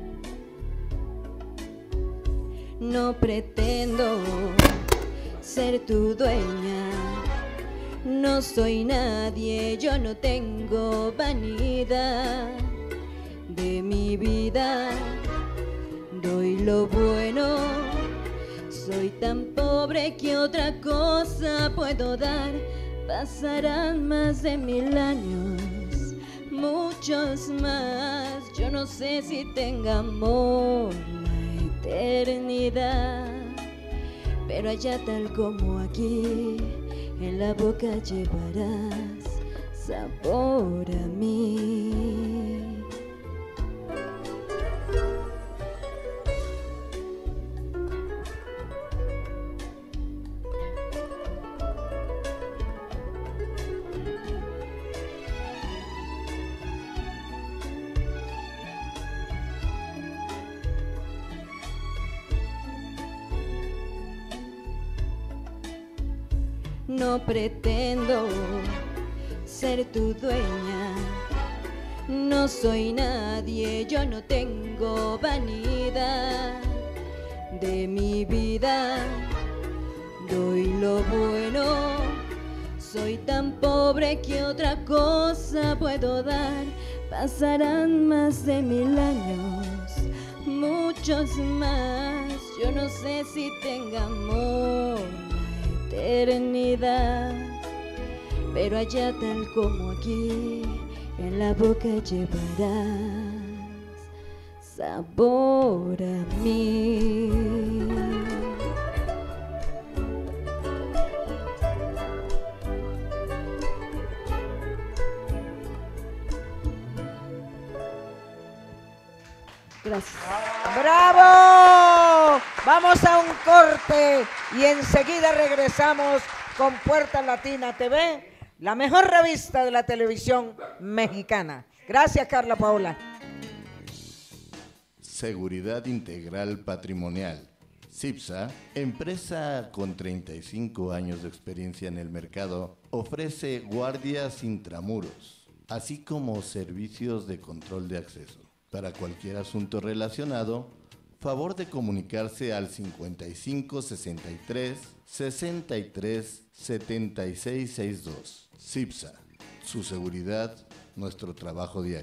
No pretendo ser tu dueña, no soy nadie, yo no tengo vanidad. De mi vida doy lo bueno, soy tan pobre que otra cosa puedo dar. Pasarán más de mil años, mucho muchos más. Yo no sé si tengamos la eternidad, pero allá tal como aquí, en la boca llevarás sabor a mí. No pretendo ser tu dueña, no soy nadie, yo no tengo vanidad. De mi vida doy lo bueno, soy tan pobre que otra cosa puedo dar. Pasarán más de mil años, muchos más, yo no sé si tengamos eternidad, pero allá tal como aquí, en la boca llevarás sabor a mí. Gracias. ¡Bravo! Vamos a un corte y enseguida regresamos con Puerta Latina T V, la mejor revista de la televisión mexicana. Gracias, Carla Paola. Seguridad Integral Patrimonial. CIPSA, empresa con treinta y cinco años de experiencia en el mercado, ofrece guardias intramuros, así como servicios de control de acceso. Para cualquier asunto relacionado, favor de comunicarse al cincuenta y cinco sesenta y tres sesenta y tres setenta y seis sesenta y dos. CIPSA, su seguridad, nuestro trabajo diario.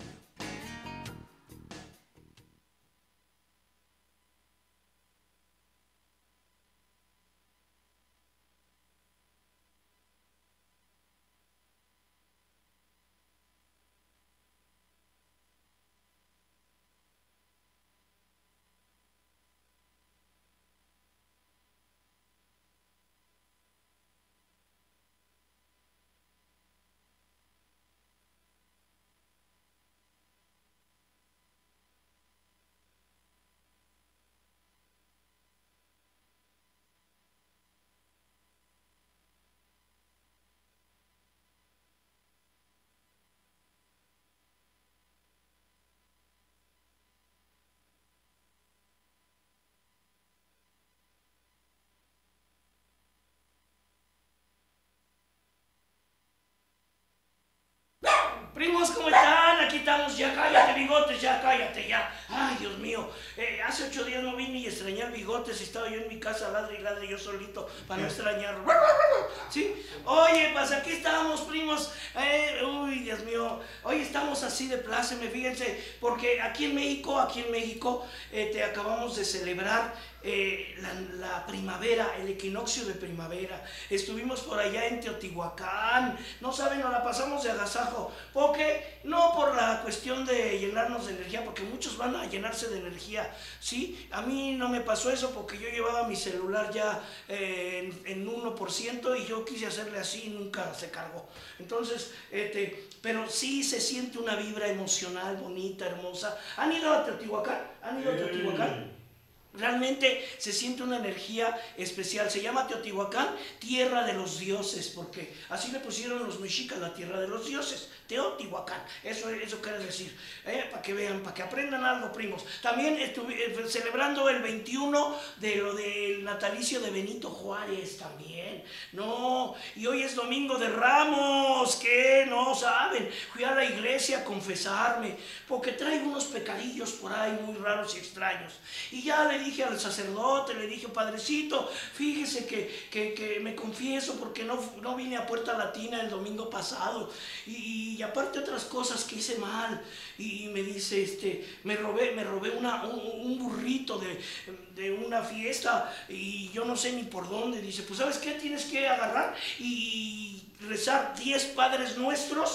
Primos, ¿cómo están? Aquí estamos, ya cállate, Bigotes, ya cállate, ya. Ay, Dios mío, eh, hace ocho días no vine y extrañé al Bigotes, estaba yo en mi casa, ladre y ladre yo solito, para no extrañarlo. ¿Sí? Oye, pues aquí estamos, primos. Eh, uy, Dios mío, hoy estamos así de pláceme, fíjense, porque aquí en México, aquí en México, eh, te acabamos de celebrar Eh, la, la primavera, el equinoccio de primavera. Estuvimos por allá en Teotihuacán, no saben, nos la pasamos de agasajo, porque no por la cuestión de llenarnos de energía, porque muchos van a llenarse de energía, ¿sí? A mí no me pasó eso porque yo llevaba mi celular ya eh, en, en uno por ciento y yo quise hacerle así y nunca se cargó. Entonces, este, pero sí se siente una vibra emocional, bonita, hermosa. ¿Han ido a Teotihuacán? ¿Han ido a Teotihuacán? Realmente se siente una energía especial. Se llama Teotihuacán, tierra de los dioses, porque así le pusieron los mexicas, la tierra de los dioses. Teotihuacán, eso, eso quiere decir, eh, para que vean, para que aprendan algo, primos. También estuve eh, celebrando el veintiuno de lo del natalicio de Benito Juárez también. No, y hoy es Domingo de Ramos, ¿qué? No saben. Fui a la iglesia a confesarme, porque traigo unos pecadillos por ahí muy raros y extraños. Y ya le dije al sacerdote, le dije, padrecito, fíjese que, que, que me confieso porque no, no vine a Puerta Latina el domingo pasado. Y, y aparte otras cosas que hice mal. Y me dice, este, me robé, me robé una, un, un burrito de, de una fiesta y yo no sé ni por dónde. Dice, pues ¿sabes qué? Tienes que agarrar y rezar diez Padres Nuestros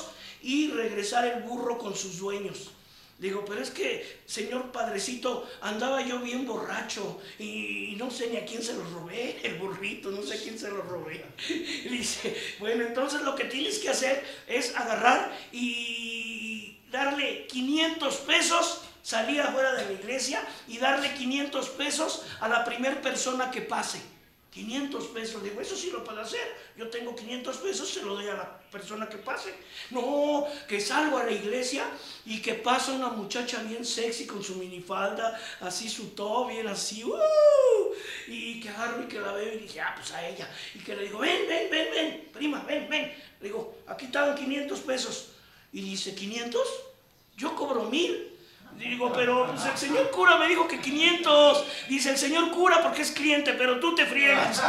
y regresar el burro con sus dueños. Digo, pero es que, señor padrecito, andaba yo bien borracho y, y no sé ni a quién se lo robé, el burrito, no sé a quién se lo robé. Y dice, bueno, entonces lo que tienes que hacer es agarrar y darle quinientos pesos, salir afuera de la iglesia y darle quinientos pesos a la primer persona que pase. quinientos pesos, digo, eso sí lo puedo hacer, yo tengo quinientos pesos, se lo doy a la persona que pase. No, que salgo a la iglesia y que pasa una muchacha bien sexy con su minifalda, así su top, bien así, uh, y que agarro y que la veo y dije, ah, pues a ella, y que le digo, ven, ven, ven, ven, prima, ven, ven, le digo, aquí están quinientos pesos, y dice, ¿quinientos? Yo cobro mil. Digo, pero pues, el señor cura me dijo que quinientos. Dice, el señor cura porque es cliente, pero tú te friegas.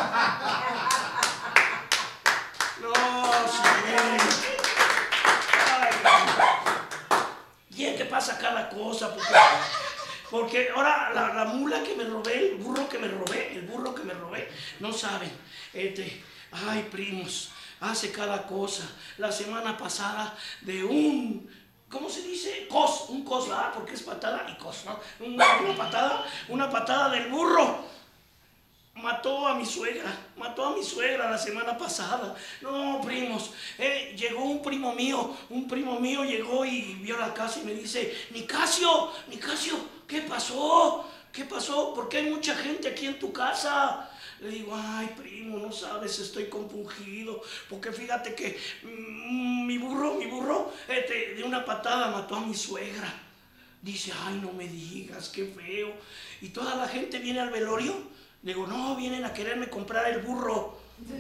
No, señor. Y es que pasa cada cosa, porque, porque ahora la, la mula que me robé, el burro que me robé, el burro que me robé, no saben. Este, ay, primos, hace cada cosa. La semana pasada de un... ¿Cómo se dice? Cos, un cos, ¿verdad? Porque es patada y cos, ¿no? Una, una patada, una patada del burro. Mató a mi suegra, mató a mi suegra la semana pasada. No, primos, eh, llegó un primo mío, un primo mío llegó y vio la casa y me dice, Nicasio, Nicasio, ¿qué pasó? ¿Qué pasó? ¿Por qué hay mucha gente aquí en tu casa? Le digo, ay, primo, no sabes, estoy compungido, porque fíjate que mmm, mi burro, mi burro, este, de una patada mató a mi suegra. Dice, ay, no me digas, qué feo. Y toda la gente viene al velorio. Le digo, no, vienen a quererme comprar el burro.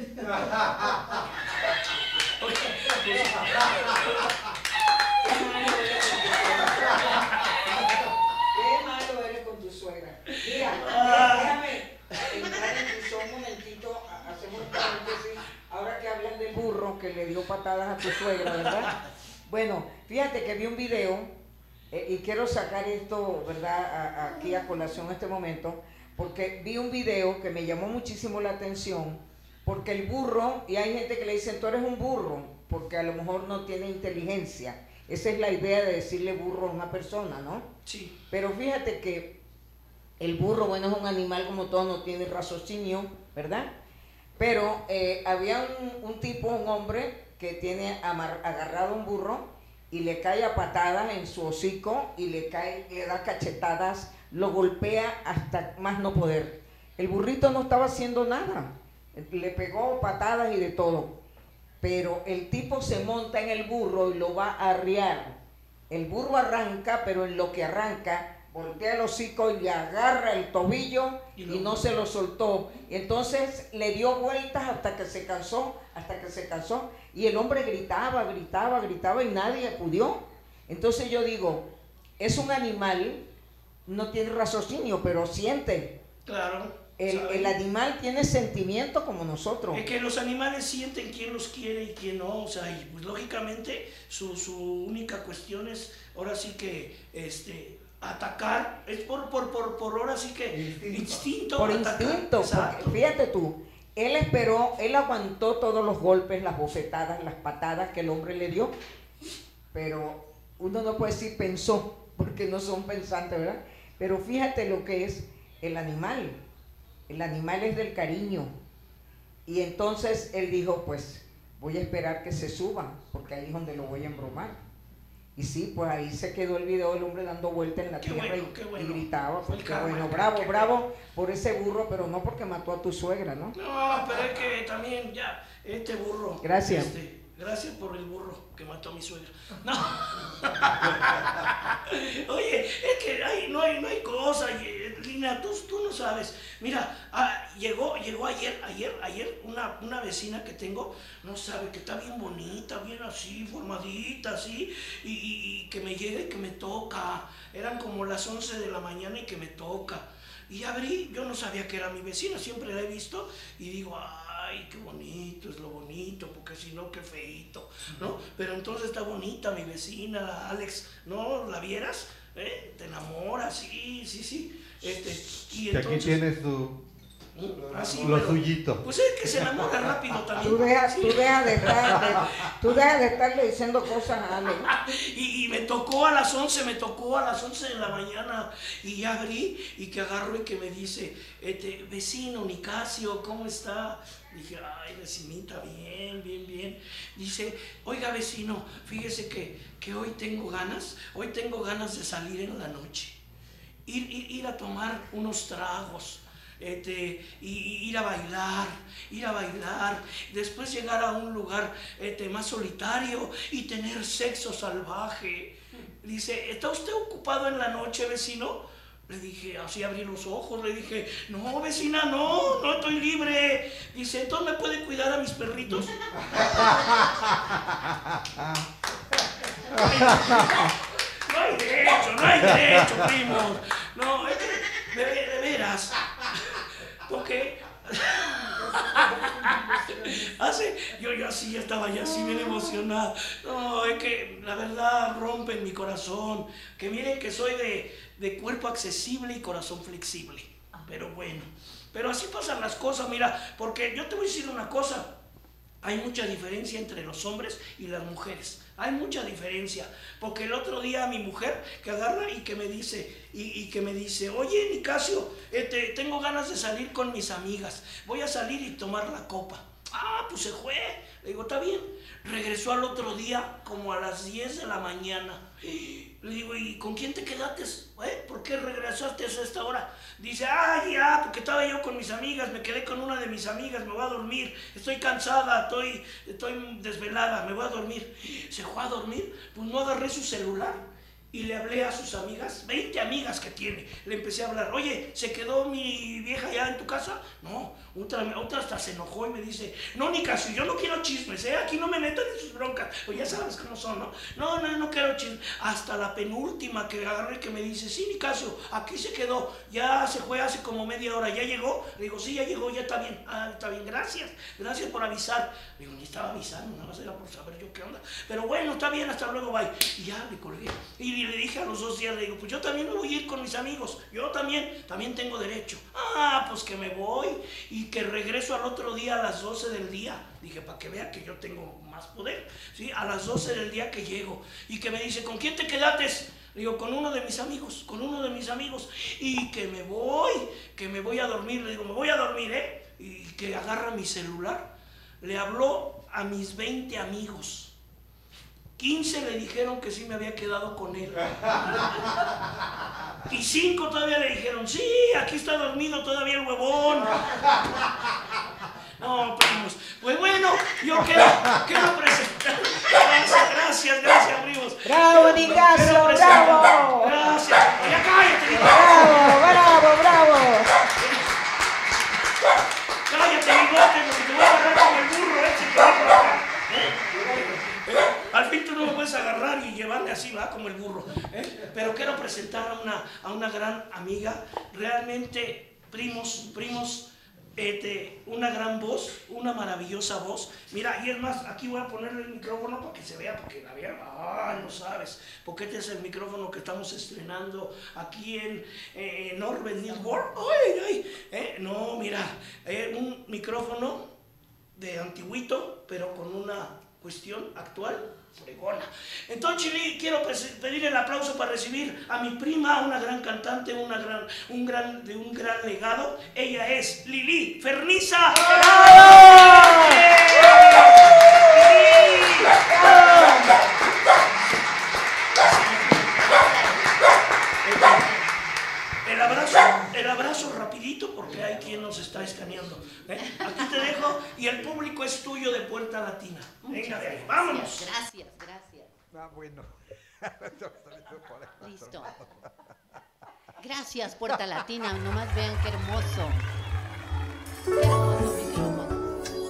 Qué malo eres con tu suegra. Mira, déjame entrar en tu show un momentito, hacemos un paréntesis, ahora que hablan del burro que le dio patadas a tu suegra, ¿verdad? Bueno, fíjate que vi un video, eh, y quiero sacar esto, ¿verdad?, a, a, aquí a colación en este momento, porque vi un video que me llamó muchísimo la atención, porque el burro, y hay gente que le dice, tú eres un burro, porque a lo mejor no tiene inteligencia. Esa es la idea de decirle burro a una persona, ¿no? Sí. Pero fíjate que el burro, bueno, es un animal como todo, no tiene raciocinio, ¿verdad? Pero eh, había un, un tipo, un hombre, que tiene amar, agarrado un burro y le cae a patadas en su hocico y le, cae, le da cachetadas, lo golpea hasta más no poder. El burrito no estaba haciendo nada, le pegó patadas y de todo. Pero el tipo se monta en el burro y lo va a arriar. El burro arranca, pero en lo que arranca, voltea el hocico y le agarra el tobillo y no, y no se lo soltó. Y entonces le dio vueltas hasta que se cansó, hasta que se cansó. Y el hombre gritaba, gritaba, gritaba y nadie acudió. Entonces yo digo, es un animal, no tiene raciocinio, pero siente. Claro. El, el animal tiene sentimiento como nosotros. Es que los animales sienten quién los quiere y quién no, o sea, y pues lógicamente su, su única cuestión es, ahora sí que, este, atacar, es por, por, por, por ahora sí que, instinto. instinto por atacar. instinto, porque, fíjate tú, él esperó, él aguantó todos los golpes, las bofetadas, las patadas que el hombre le dio, pero uno no puede decir pensó, porque no son pensantes, ¿verdad? Pero fíjate lo que es el animal. El animal es del cariño. Y entonces él dijo, pues voy a esperar que se suba, porque ahí es donde lo voy a embromar. Y sí, pues ahí se quedó el video del hombre dando vueltas en la qué tierra bueno, y, qué bueno. y gritaba, pues qué karma, bueno, qué, bravo, qué bravo bueno. por ese burro, pero no porque mató a tu suegra, ¿no? No, pero es que también ya, este burro. Gracias. Este, gracias por el burro que mató a mi suegra. No. Oye, es que ay, no, hay, no hay cosa, Lina, tú, tú no sabes. Mira, ah, llegó, llegó ayer, ayer, ayer una, una vecina que tengo, no sabe, que está bien bonita, bien así, formadita, así, y, y, y que me llega y que me toca. Eran como las once de la mañana y que me toca. Y abrí, yo no sabía que era mi vecina, siempre la he visto, y digo, ay, qué bonito, es lo bonito, porque si no, qué feito, ¿no? Pero entonces está bonita mi vecina, Alex, ¿no? ¿La vieras? ¿Eh? Te enamoras, sí, sí, sí. Este, y que entonces, aquí tienes tu, Así, Lo pero, suyito. Pues es que se enamora rápido también. Tú dejas tú deja de, estar, de, tú deja de estarle diciendo cosas a Ale. Y, y me tocó a las once, me tocó a las once de la mañana y ya abrí y que agarro y que me dice, este, vecino Nicasio, ¿cómo está? Dije, ay, vecinita, bien, bien, bien. Dice, oiga, vecino, fíjese que, que hoy tengo ganas, hoy tengo ganas de salir en la noche. Ir, ir, ir a tomar unos tragos. Este, y, y ir a bailar, ir a bailar, después llegar a un lugar este, más solitario y tener sexo salvaje. Dice, ¿está usted ocupado en la noche, vecino? Le dije, así abrí los ojos, le dije, no, vecina, no, no estoy libre. Dice, ¿entonces me puede cuidar a mis perritos? No hay derecho, no hay derecho, primos. No, es que, de, de veras. Porque hace, yo, yo así estaba ya así bien emocionada. No, es que la verdad rompe en mi corazón. Que miren que soy de, de cuerpo accesible y corazón flexible. Pero bueno, pero así pasan las cosas, mira, porque yo te voy a decir una cosa. Hay mucha diferencia entre los hombres y las mujeres. Hay mucha diferencia. Porque el otro día mi mujer que agarra y que me dice, y, y que me dice, oye, Nicasio, este, tengo ganas de salir con mis amigas. Voy a salir y tomar la copa. Ah, pues se fue. Le digo, está bien. Regresó al otro día como a las diez de la mañana. Le digo, ¿y con quién te quedaste? ¿Eh? ¿Por qué regresaste a esta hora? Dice, ah, ya, porque estaba yo con mis amigas, me quedé con una de mis amigas, me voy a dormir, estoy cansada, estoy, estoy desvelada, me voy a dormir. Se fue a dormir, pues no agarré su celular y le hablé a sus amigas, veinte amigas que tiene, le empecé a hablar, oye, ¿se quedó mi vieja ya en tu casa? No, otra, otra hasta se enojó y me dice, no, Nicasio, yo no quiero chismes, ¿eh? Aquí no me metan en sus broncas, pues ya sabes cómo son, ¿no? No, no, no quiero chismes. Hasta la penúltima que agarré que me dice, sí, Nicasio, aquí se quedó, ya se fue hace como media hora, ¿ya llegó? Le digo, sí, ya llegó, ya está bien, ah, está bien, gracias, gracias por avisar. Le digo, ni estaba avisando, nada más era por saber yo qué onda, pero bueno, está bien, hasta luego, bye. Y ya le colgué, y le dije a los dos días, le digo, pues yo también me voy a ir con mis amigos, yo también, también tengo derecho. Ah, pues que me voy y que regreso al otro día a las doce del día. Dije, para que vea que yo tengo más poder, ¿sí? A las doce del día que llego y que me dice, ¿con quién te quedaste? Le digo, con uno de mis amigos, con uno de mis amigos, y que me voy, que me voy a dormir. Le digo, me voy a dormir, ¿eh? Y que agarra mi celular, le habló a mis veinte amigos. quince le dijeron que sí me había quedado con él. Y cinco todavía le dijeron, sí, aquí está dormido todavía el huevón. No, primos. Pues bueno, yo quiero, quiero presentar. Gracias, gracias, gracias, primos. ¡Bravo, Nicasio, bravo! Gracias. Ya cállate, Nicasio. ¡Bravo, bravo, bravo! Cállate, bigote, porque te voy a agarrar como el burro ese que va por acá. Al fin tú no me puedes agarrar y llevarle así, va, como el burro. ¿eh? Pero quiero presentar a una, a una gran amiga, realmente, primos, primos, este, una gran voz, una maravillosa voz. Mira, y es más, aquí voy a ponerle el micrófono para que se vea, para que la vean. Ah, no sabes, porque este es el micrófono que estamos estrenando aquí en, eh, en Orben News World. Ay, ay, eh, no, mira, eh, un micrófono de antiguito, pero con una cuestión actual, fregona. Entonces, Chili, quiero pedir el aplauso para recibir a mi prima, una gran cantante, una gran, un gran, de un gran legado. Ella es Lili Ferniza. ¡Bravo! El abrazo, el abrazo rapidito porque hay quien nos está escaneando. ¿eh? Aquí te dejo y el público es tuyo de Puerta Latina. Venga, de ahí, vámonos. Gracias, gracias. Ah, bueno. Listo. Gracias, Puerta Latina. Nomás vean qué hermoso. Qué hermoso micrófono.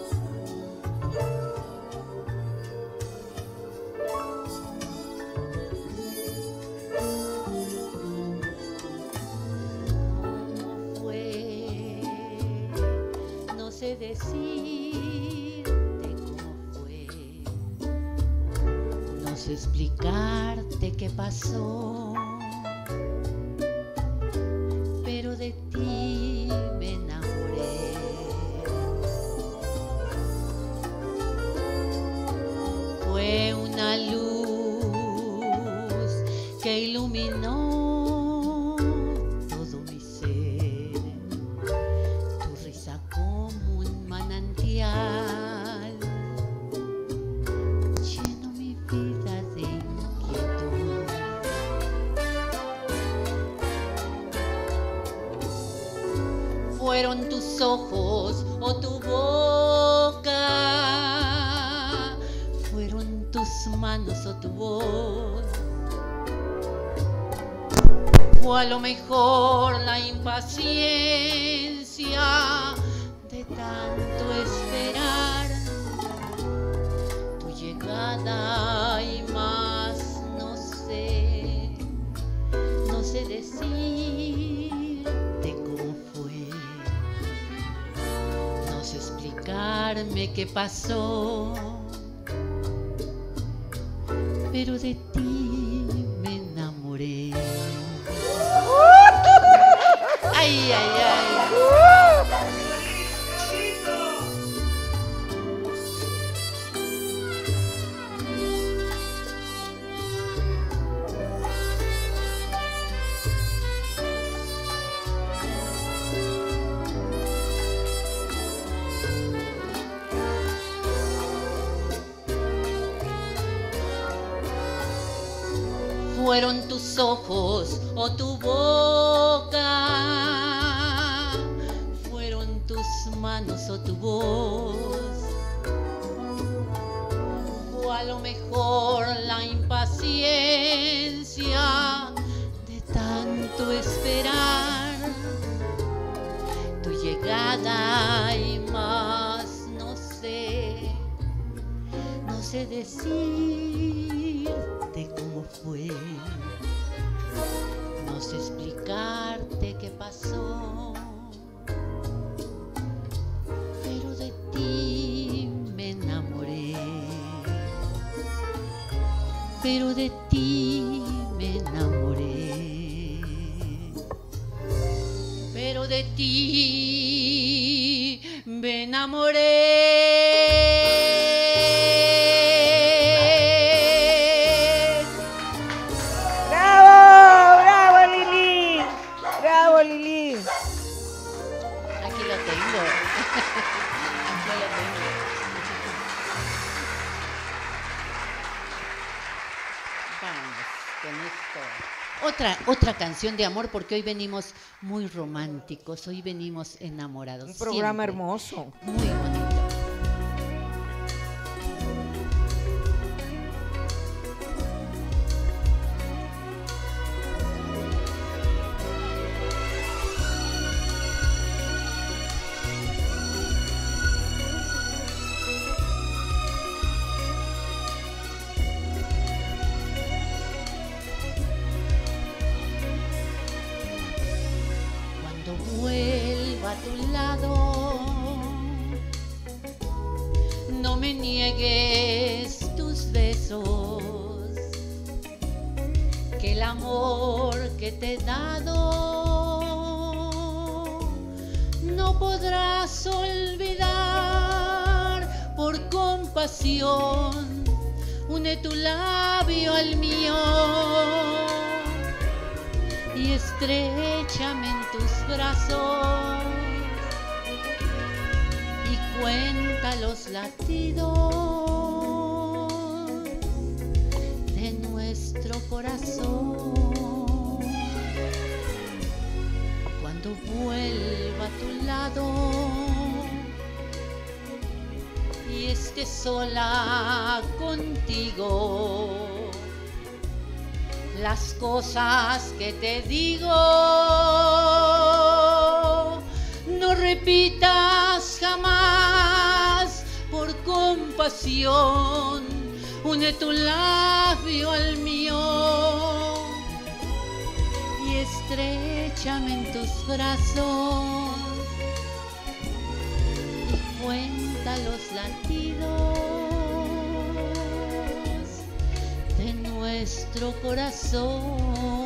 No sé decirte cómo fue, no sé explicarte qué pasó, pero de ti me enamoré Fueron tus ojos o tu boca, fueron tus manos o tu voz. Fue a lo mejor la impaciencia de tanto esperar tu llegada y más no sé, no sé decirte cómo fue, no sé explicarme qué pasó, pero de ti me enamoré. Ay, ay, ay. Fueron tus ojos o tu boca, fueron tus manos o tu voz. O a lo mejor la impaciencia de tanto esperar tu llegada y más no sé, no sé decirte cómo fue, no sé explicarte qué pasó, pero de ti me enamoré, pero de ti me enamoré, pero de ti me enamoré. Otra, otra canción de amor, porque hoy venimos muy románticos, hoy venimos enamorados. Un programa siempre. hermoso. Muy bonito. Vuelva a tu lado, no me niegues tus besos, que el amor que te he dado no podrás olvidar. Por compasión, une tu labio al mío y estréchame en tus brazos y cuenta los latidos de nuestro corazón. Cuando vuelva a tu lado y esté sola contigo, las cosas que te digo no repitas jamás. Por compasión, une tu labio al mío y estréchame en tus brazos y cuenta los latidos de nuestro corazón.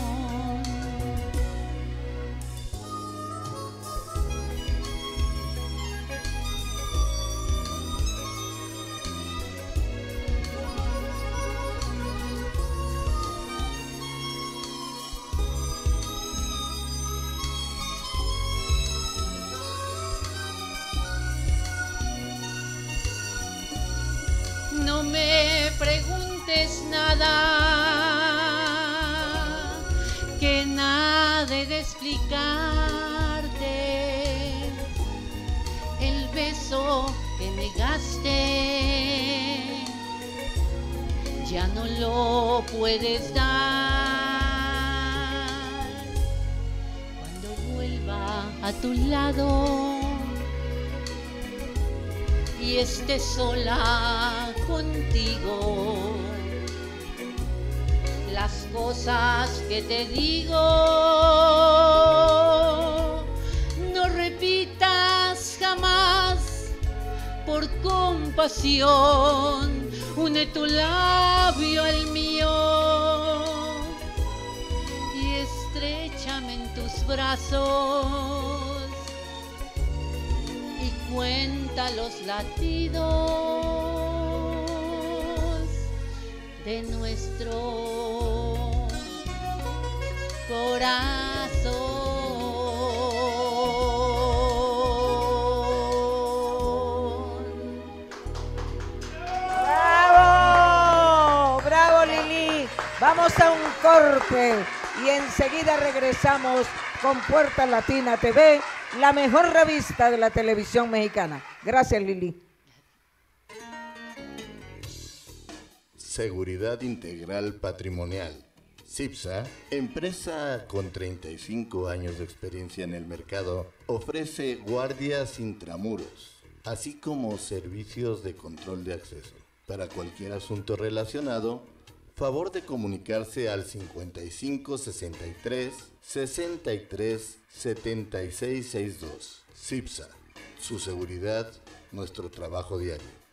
No me preguntes nada, que nada he de explicarte. beso que negaste ya no lo puedes dar. Cuando vuelva a tu lado y esté sola contigo, las cosas que te digo no repitas jamás. Por compasión une tu labio al mío y estréchame en tus brazos y cuenta los latidos de nuestro corazón. ¡Bravo! ¡Bravo, Lili! Vamos a un corte y enseguida regresamos con Puerta Latina T V, la mejor revista de la televisión mexicana. Gracias, Lili. Seguridad Integral Patrimonial. CIPSA, empresa con treinta y cinco años de experiencia en el mercado, ofrece guardias intramuros, así como servicios de control de acceso. Para cualquier asunto relacionado, favor de comunicarse al cincuenta y cinco sesenta y tres sesenta y tres setenta y seis sesenta y dos. CIPSA, su seguridad, nuestro trabajo diario.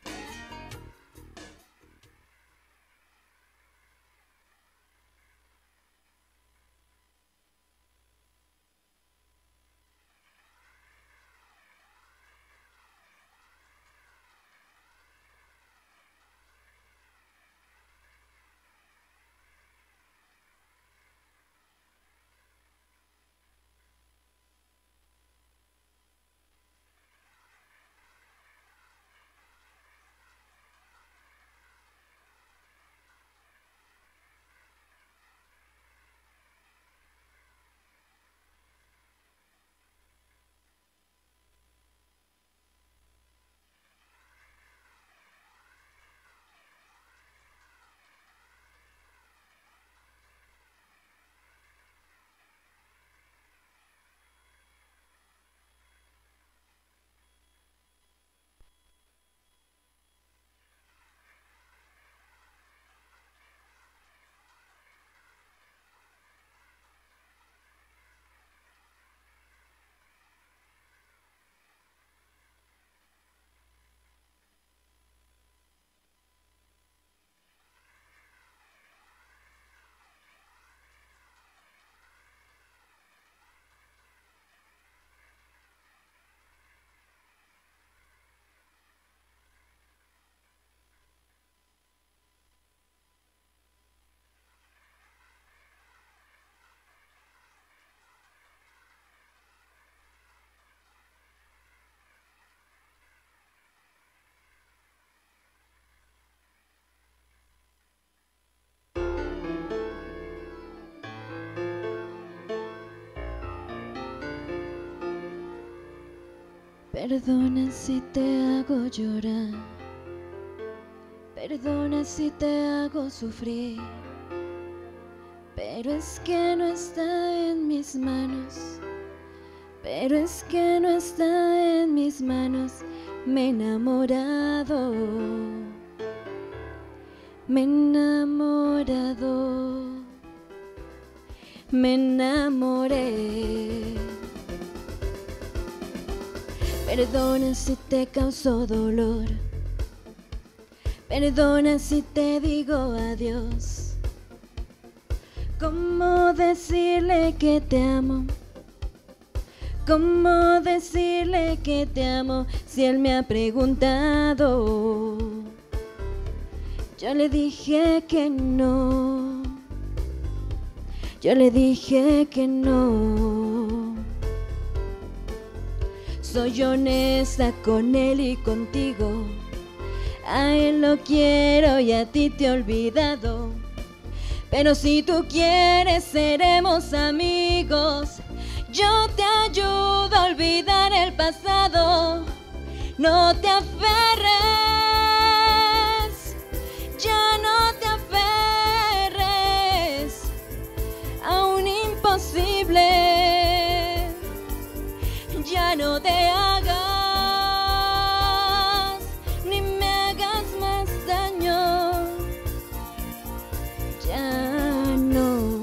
Perdona si te hago llorar, perdona si te hago sufrir, pero es que no está en mis manos, pero es que no está en mis manos. Me he enamorado, me he enamorado, me enamoré. Perdona si te causó dolor, perdona si te digo adiós. ¿Cómo decirle que te amo? ¿Cómo decirle que te amo si él me ha preguntado? Yo le dije que no, yo le dije que no. Soy honesta con él y contigo, a él lo quiero y a ti te he olvidado. Pero si tú quieres seremos amigos, yo te ayudo a olvidar el pasado. no te aferres, ya no te aferres a un imposible, ya no te hagas, ni me hagas más daño, ya no.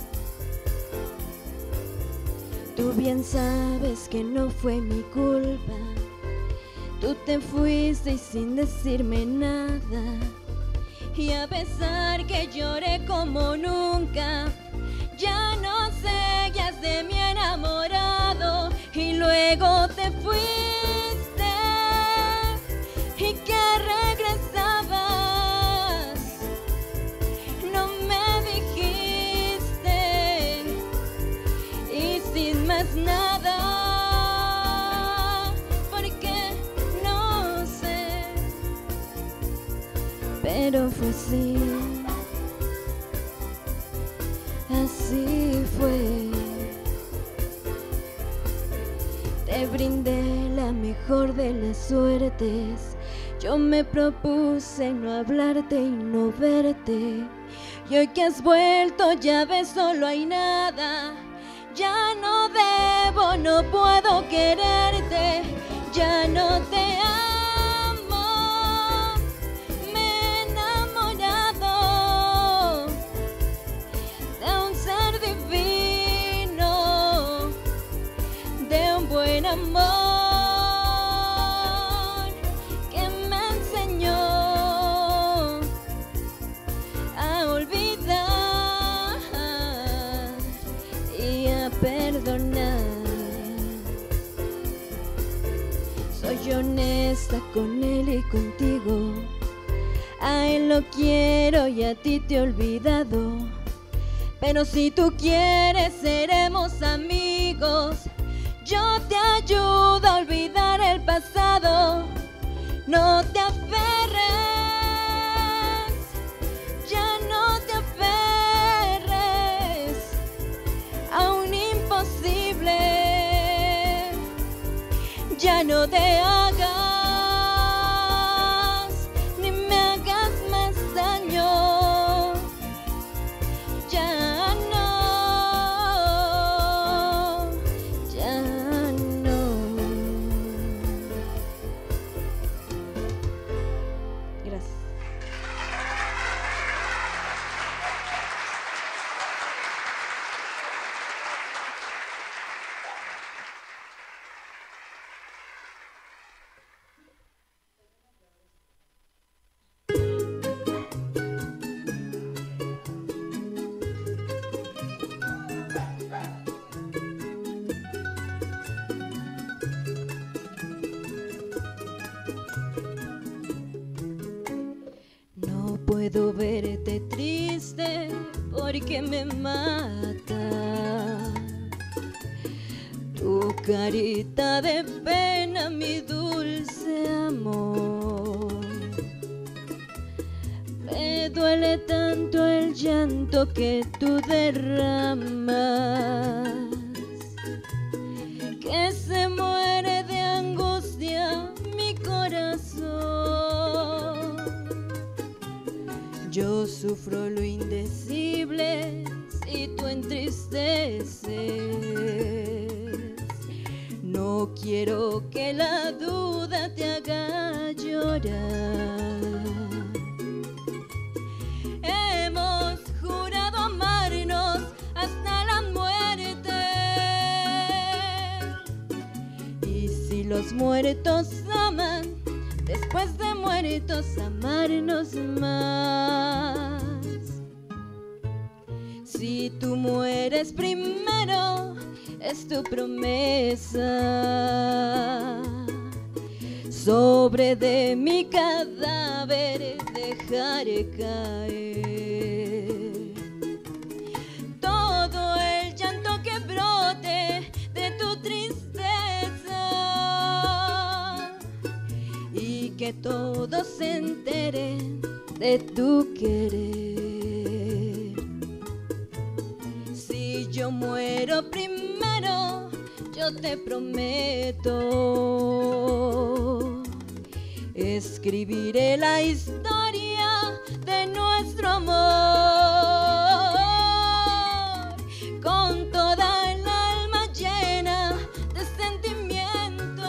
Tú bien sabes que no fue mi culpa, tú te fuiste y sin decirme nada, y a pesar que lloré como nunca, ya no seguías de mi enamorado, y luego te fuiste y que regresabas, no me dijiste, y sin más nada, porque no sé, pero fue así, así fue. Te brindé la mejor de las suertes, yo me propuse no hablarte y no verte, y hoy que has vuelto ya ves solo hay nada, ya no debo, no puedo quererte, ya no te amo, me he enamorado de un ser divino, de un buen amor que me enseñó a olvidar y a perdonar. Soy honesta con él y contigo, a él lo quiero y a ti te he olvidado, pero si tú quieres seremos amigos. Yo te ayudo a olvidar el pasado, no te aferres, ya no te aferres a un imposible, ya no te hagas, ni me hagas más daño, ya no. Puedo verte triste porque me mata tu carita de pena, mi dulce amor. Me duele tanto el llanto que tú derramas, que se muere de angustia mi corazón. Yo sufro lo indecible si tú entristeces. No quiero que la duda te haga llorar. Hemos jurado amarnos hasta la muerte, y si los muertos aman, después de muertos amarnos más. Si tú mueres primero, es tu promesa. Sobre de mi cadáver dejaré caer todo el llanto que brote de tu tristeza, y que todos se enteren de tu querer. Si yo muero primero, yo te prometo Escribiré la historia de nuestro amor con toda el alma llena de sentimiento.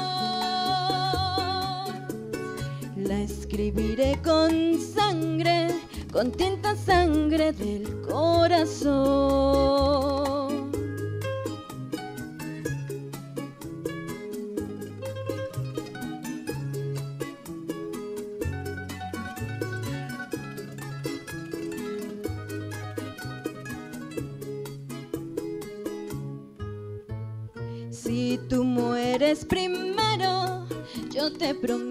La escribiré con sangre, con tinta sangre del corazón. Si tú mueres primero, yo te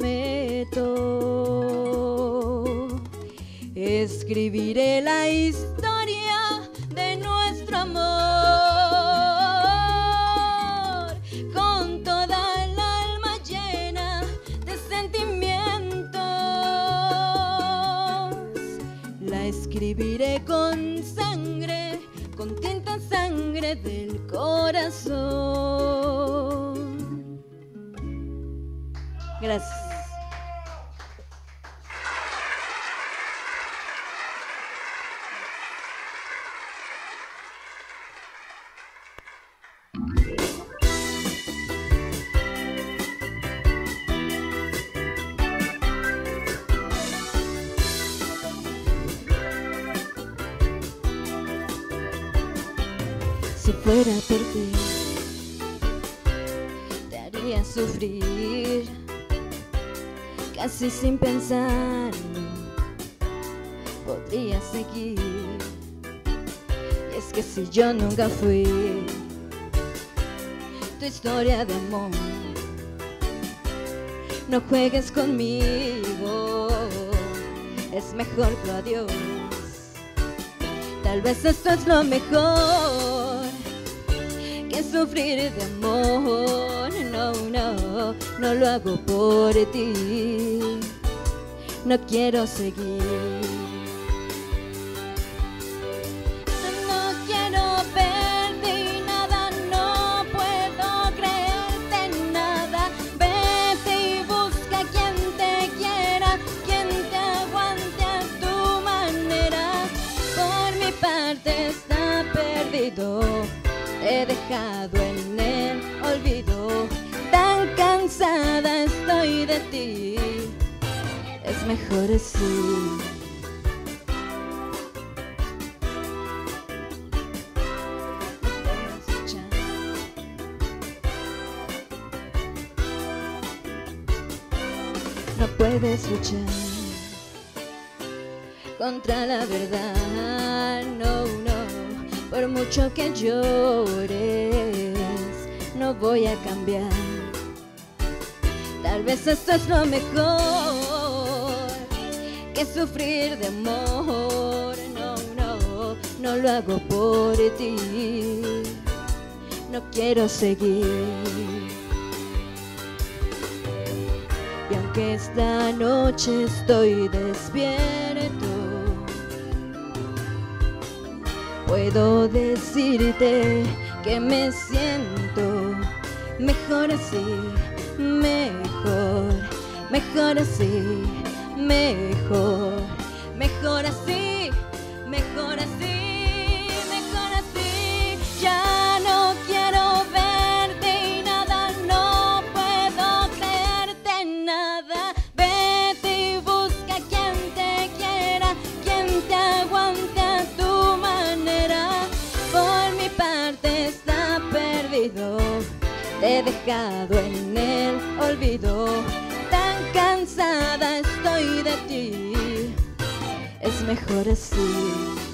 prometo, escribiré la historia de nuestro amor con toda el alma llena de sentimientos. La escribiré con sangre, con tinta sangre del corazón. Gracias. Si fuera por ti, te haría sufrir, casi sin pensarlo, podría seguir. Y es que si yo nunca fui tu historia de amor, no juegues conmigo, es mejor tu adiós. Tal vez esto es lo mejor que sufrir de amor. No, no, no lo hago por ti, no quiero seguir. No quiero verte y nada, no puedo creerte nada. Vete y busca quien te quiera, quien te aguante a tu manera. Por mi parte está perdido, te he dejado en el olvido. Tan cansada estoy de ti, es mejor así. No puedes luchar contra la verdad, no, no. Por mucho que llores, no voy a cambiar. Tal vez esto es lo mejor que sufrir de amor. No, no, no lo hago por ti, no quiero seguir. Y aunque esta noche estoy despierto, puedo decirte que me siento mejor así, mejor, mejor así, mejor, mejor así, mejor así, mejor así. Ya no quiero verte y nada, no puedo creerte nada. Vete y busca quien te quiera, quien te aguante a tu manera. Por mi parte está perdido, te he dejado en el olvido. Tan cansada estoy de ti, es mejor así,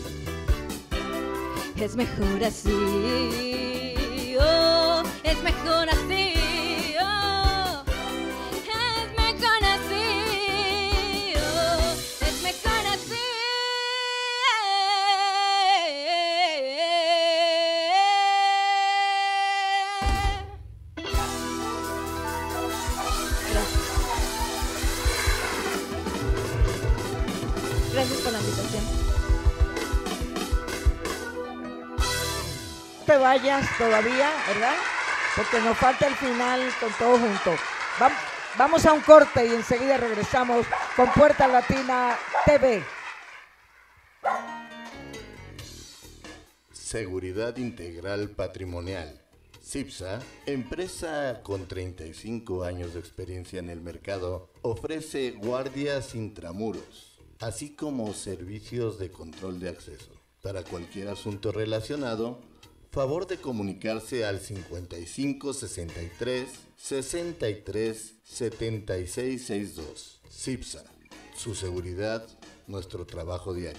es mejor así, oh, es mejor así, oh, es mejor así, oh, es mejor así. Gracias por la invitación. Te vayas todavía, ¿verdad? Porque nos falta el final con todos juntos. Vam- Vamos a un corte y enseguida regresamos con Puerta Latina T V. Seguridad Integral Patrimonial. CIPSA, empresa con treinta y cinco años de experiencia en el mercado, ofrece guardias intramuros, así como servicios de control de acceso. Para cualquier asunto relacionado, favor de comunicarse al cincuenta y cinco sesenta y tres sesenta y tres setenta y seis sesenta y dos. CIPSA, su seguridad, nuestro trabajo diario.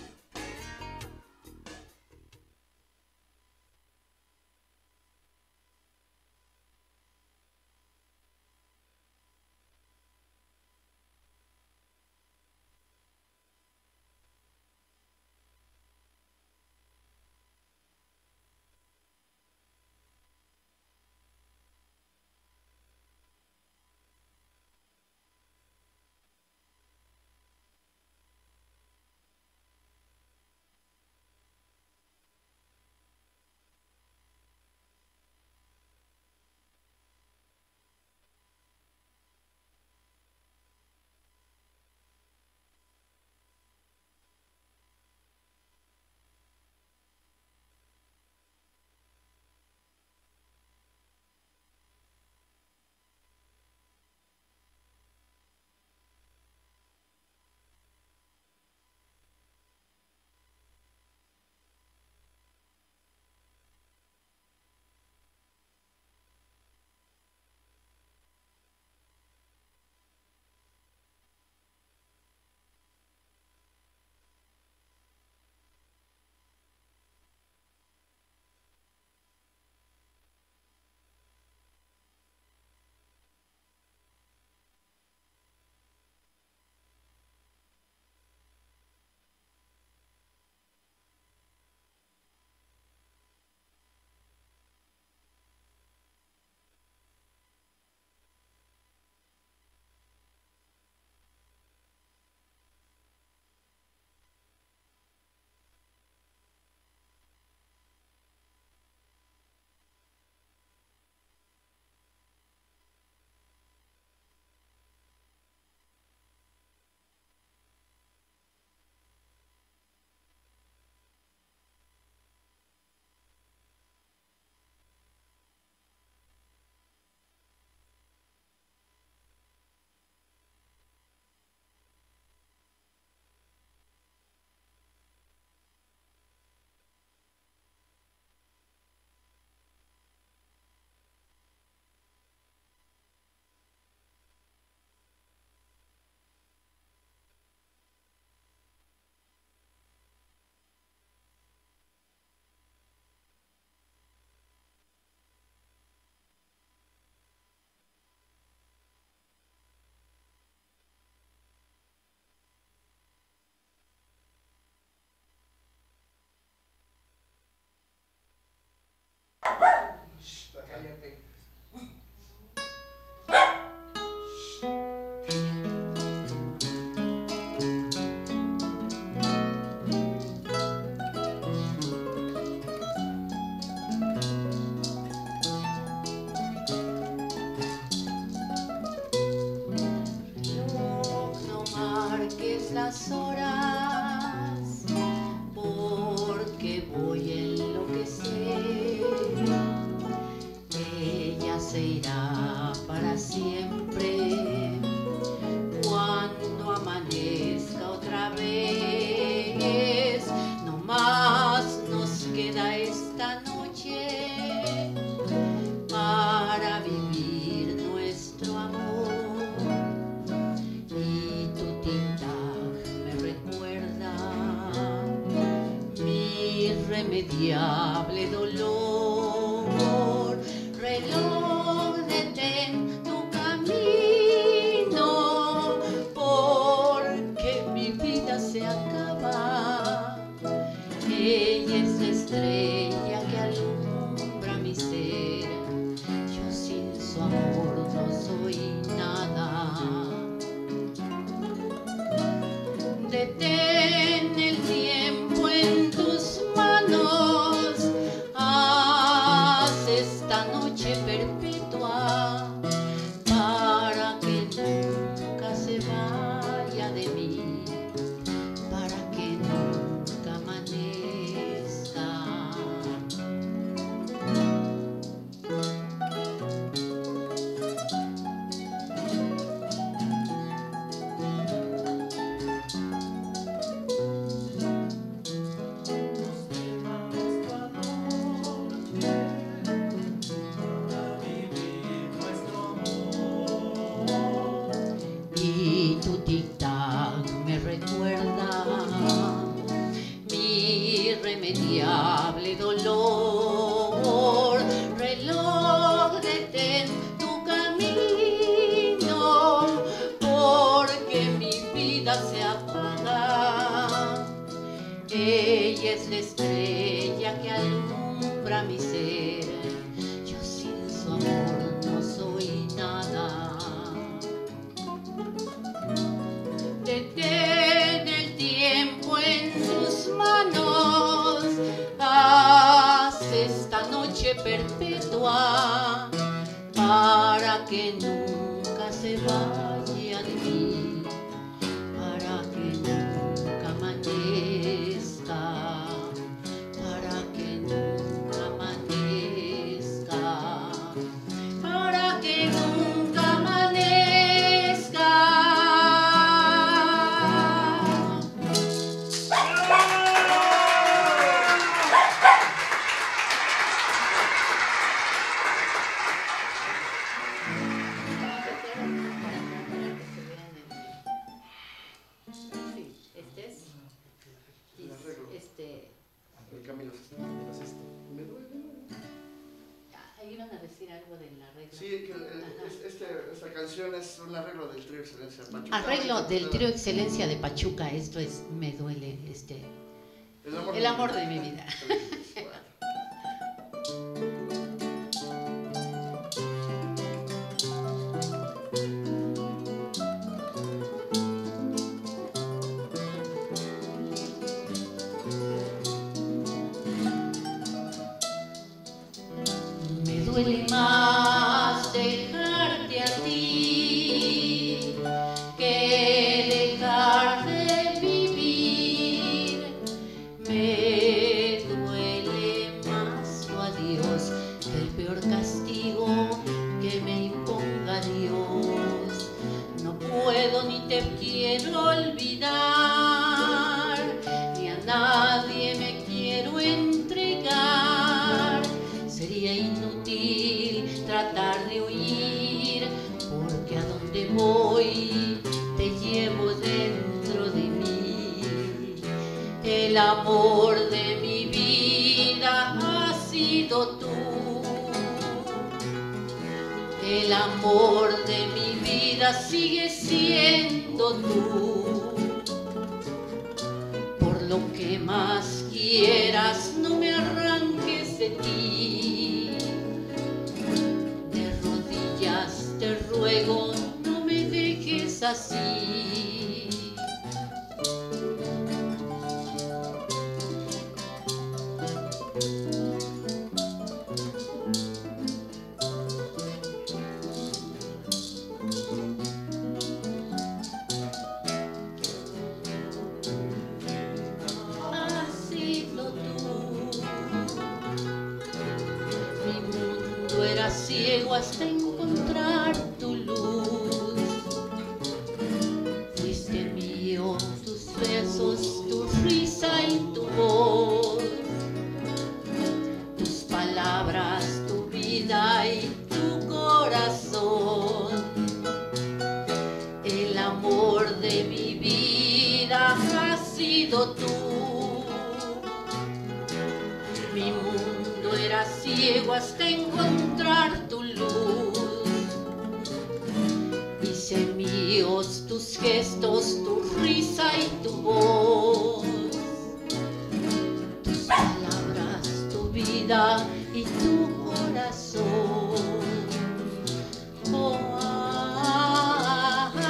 Las horas, porque voy a enloquecer. Ella se irá para siempre cuando amanezca otra vez. No más nos queda esta noche para vivir nuestro amor. Y tu tinta irremediable dolor. Reloj, detén tu camino, porque mi vida se acaba. Ella es la estrella que alumbra mi ser. Yo sin su amor no soy nada. Detén el tiempo en tus manos, haz esta noche perpetua para que es la estrella que alumbra mi ser. Yo sin su amor no soy nada. Detén el tiempo en tus manos, haz esta noche perpetua para que nunca se vaya de mí, para que nunca amanezca, para que nunca amanezca, para que nunca amanezca. Iban a decir algo del arreglo. Sí, que el- el- este, esta canción es un arreglo del trío Excelencia Pachuca. Arreglo del trío Excelencia de Pachuca. Esto es Me Duele, este, El amor, el amor de mi vida. Me duele más dejarte a ti que dejar de vivir. Me duele más tu adiós que el peor castigo que me imponga Dios. No puedo ni te quiero olvidar, ni a nadie me quiero entregar. Sería inútil tratar de huir, porque a donde voy te llevo dentro de mí. El amor de mi vida ha sido tú. El amor de mi vida sigue siendo tú. Por lo que más quieras, no me arranques de ti. De rodillas te ruego, no me dejes así. Has sido tú. Mi mundo era ciego hasta encontrar tu luz. Fuiste mío, tus besos, tu risa y tu voz, tus palabras, tu vida y tu corazón. El amor de mi vida ha sido tú. Mi mundo era ciego hasta encontrar tu luz. Hice míos tus gestos, tu risa y tu voz, tus palabras, tu vida y tu corazón. Oh, ah, ah,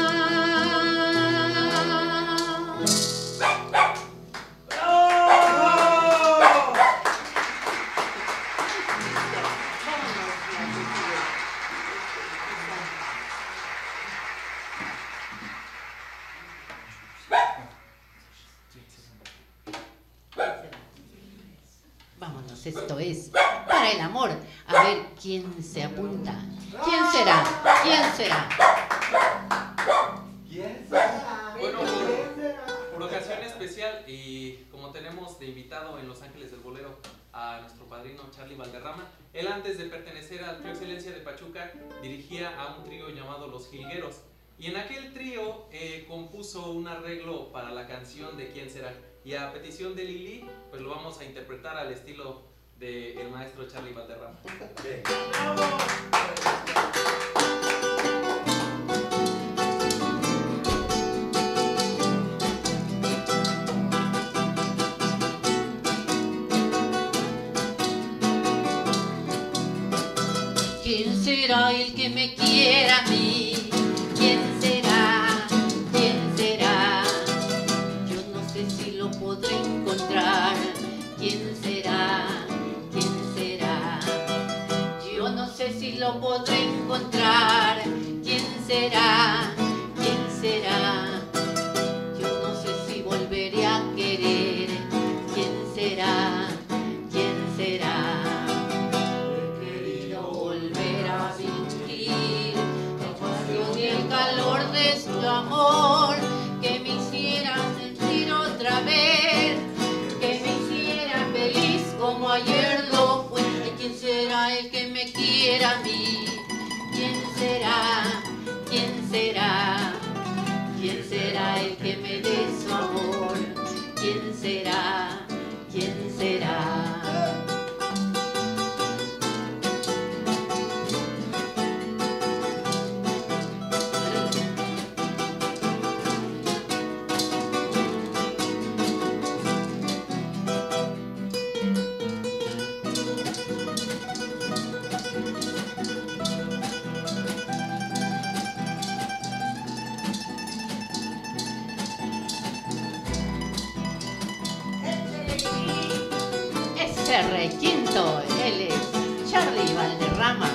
vámonos, esto es para el amor. A ver quién se apunta. ¿Quién será? ¿Quién será? Bueno, por, por ocasión especial y como tenemos de invitado en Los Ángeles del Bolero a nuestro padrino Charly Valderrama, él antes de pertenecer al trío Excelencia de Pachuca dirigía a un trío llamado Los Jilgueros y en aquel trío eh, compuso un arreglo para la canción de ¿Quién será? Y a petición de Lili, pues lo vamos a interpretar al estilo del maestro Charly Valderrama. ¿Quién será el que me quiera a mí? ¿Quién será? ¿Quién será? Yo no sé si lo podré encontrar. ¿Quién será? ¿Quién será? Yo no sé si lo podré encontrar. ¿Quién será? ¿Quién será? Yo no sé si volveré a querer. ¿Quién será? ¿Quién será? He querido volver a vivir la pasión y el calor de su amor, que me hiciera sentir otra vez, que me hiciera feliz como ayer lo fue. ¿Quién será el que me quiera a mí? ¿Quién será? ¿Quién será? ¿Quién será el que me dé su amor? ¿Quién será? ¿Quién será? Ese requinto, él es Charly Valderrama.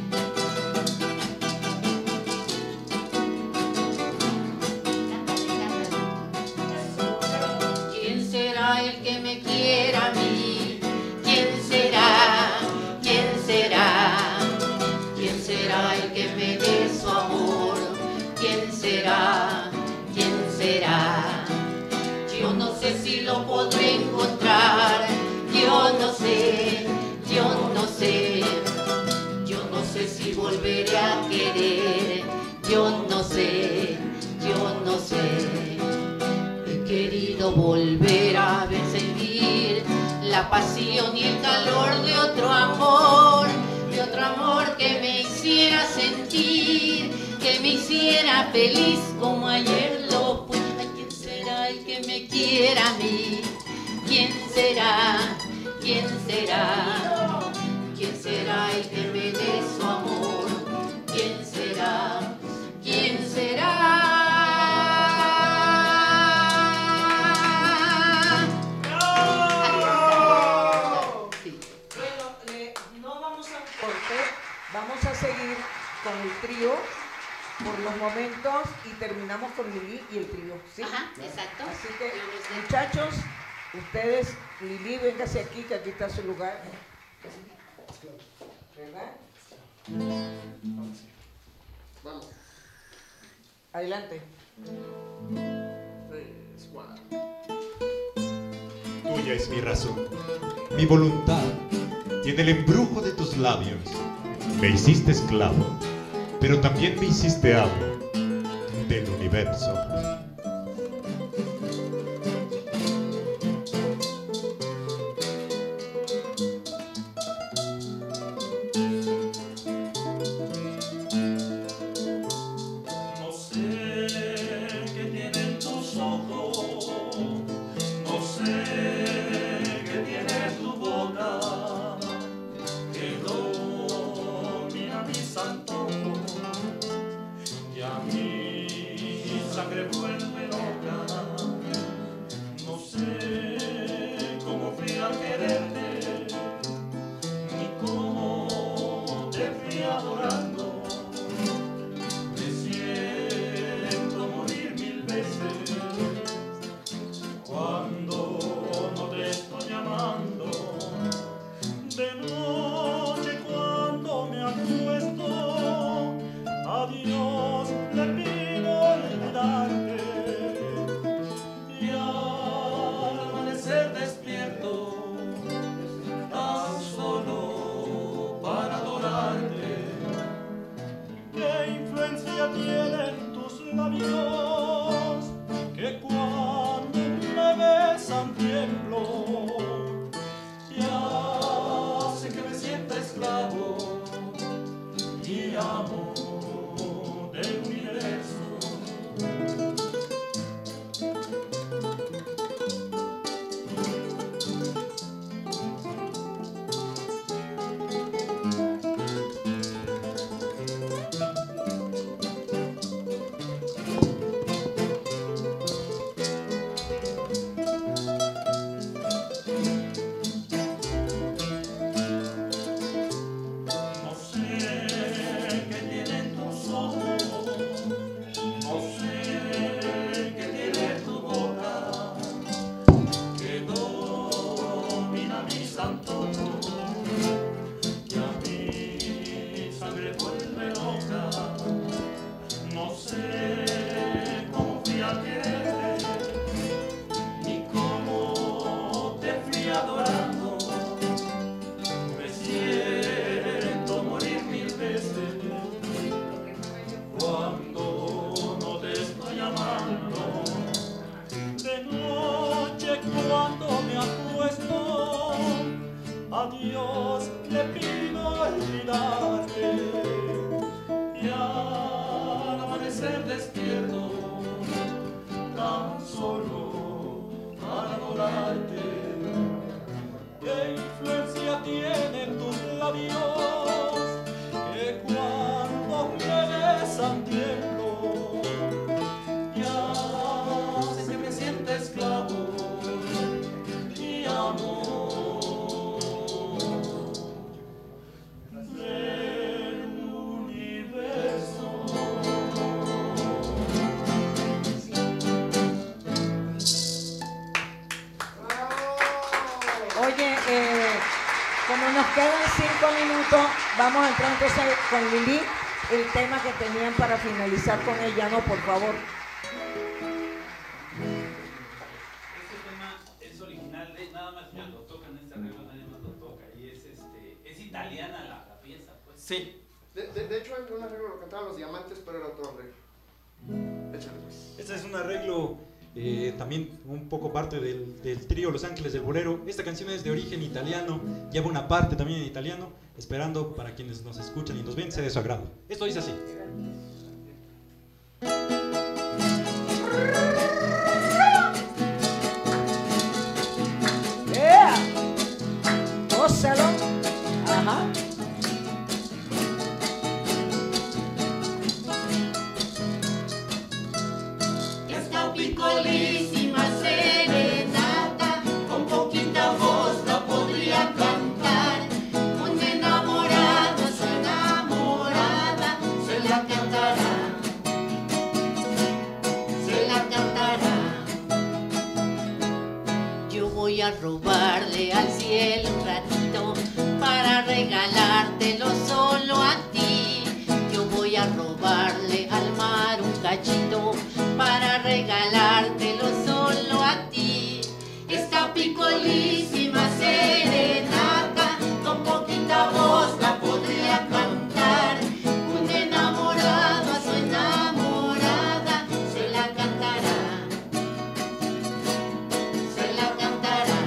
¿Quién será el que me quiera a mí? ¿Quién será? ¿Quién será? ¿Quién será el que me dé su amor? ¿Quién será? ¿Quién será? Yo no sé si lo podré encontrar. Yo no sé, yo no sé, yo no sé si volveré a querer. Yo no sé, yo no sé. He querido volver a sentir la pasión y el calor de otro amor, de otro amor que me hiciera sentir, que me hiciera feliz como ayer lo fue. ¿Quién será el que me quiera a mí? ¿Quién será? ¿Quién será? ¿Quién será el que me dé su amor? ¿Quién será? ¿Quién será? Sí. Bueno, eh, no vamos a un corte, vamos a seguir con el trío por los momentos y terminamos con Lili y el trío, ¿sí? Ajá, exacto. Así que, muchachos, ustedes, Lili, véngase aquí, que aquí está su lugar. ¿Verdad? Vamos. Adelante. Tres, cuatro. Tuya es mi razón, mi voluntad, y en el embrujo de tus labios me hiciste esclavo, pero también me hiciste amo del universo. olvidarte. Y al amanecer despierto, tan solo para adorarte. ¿Qué influencia tienen tus labios que cuando me besan tiemblo? Ya sé que me siento esclavo y amor del universo. Oye, eh, como nos quedan cinco minutos, vamos a entrar entonces con Lili, el tema que tenían para finalizar con ella, ¿no? Por favor. Este tema es original, de, nada más ellos lo tocan, este arreglo nadie más lo toca, y es, este, es italiana la, la pieza, pues. Sí. De, de, de hecho, en un arreglo lo cantaban Los Diamantes, pero era otro arreglo. Échale pues. Este es un arreglo eh, también un poco parte del, del trío Los Ángeles del Bolero. Esta canción es de origen italiano, lleva una parte también en italiano, esperando para quienes nos escuchan y nos ven sea de su agrado. Esto dice así. ¡Yeah! ¡Gózalo! Ajá. Esta picolísima serenata, con poquita voz la podría cantar. Un enamorado, su enamorada, se la cantará, se la cantará. Yo voy a robarle al cielo un ratito para regalártelo solo a ti. Yo voy a robarle al mar un cachito para regalártelo solo a ti. Esta picolísima serenata, con poquita voz la podría cantar. Un enamorado a su enamorada se la cantará, se la cantará.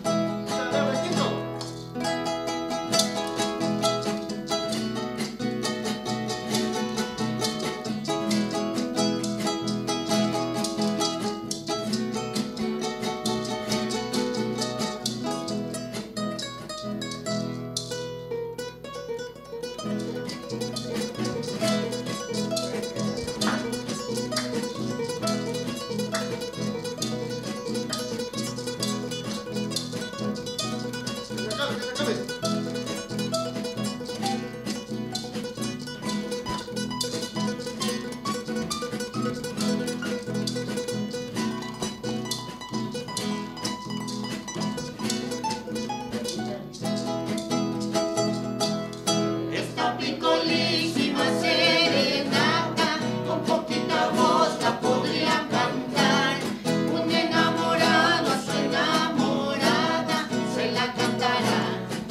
Esta picolísima serenata, con poquita voz la podría cantar. Un enamorado a su enamorada se la cantará,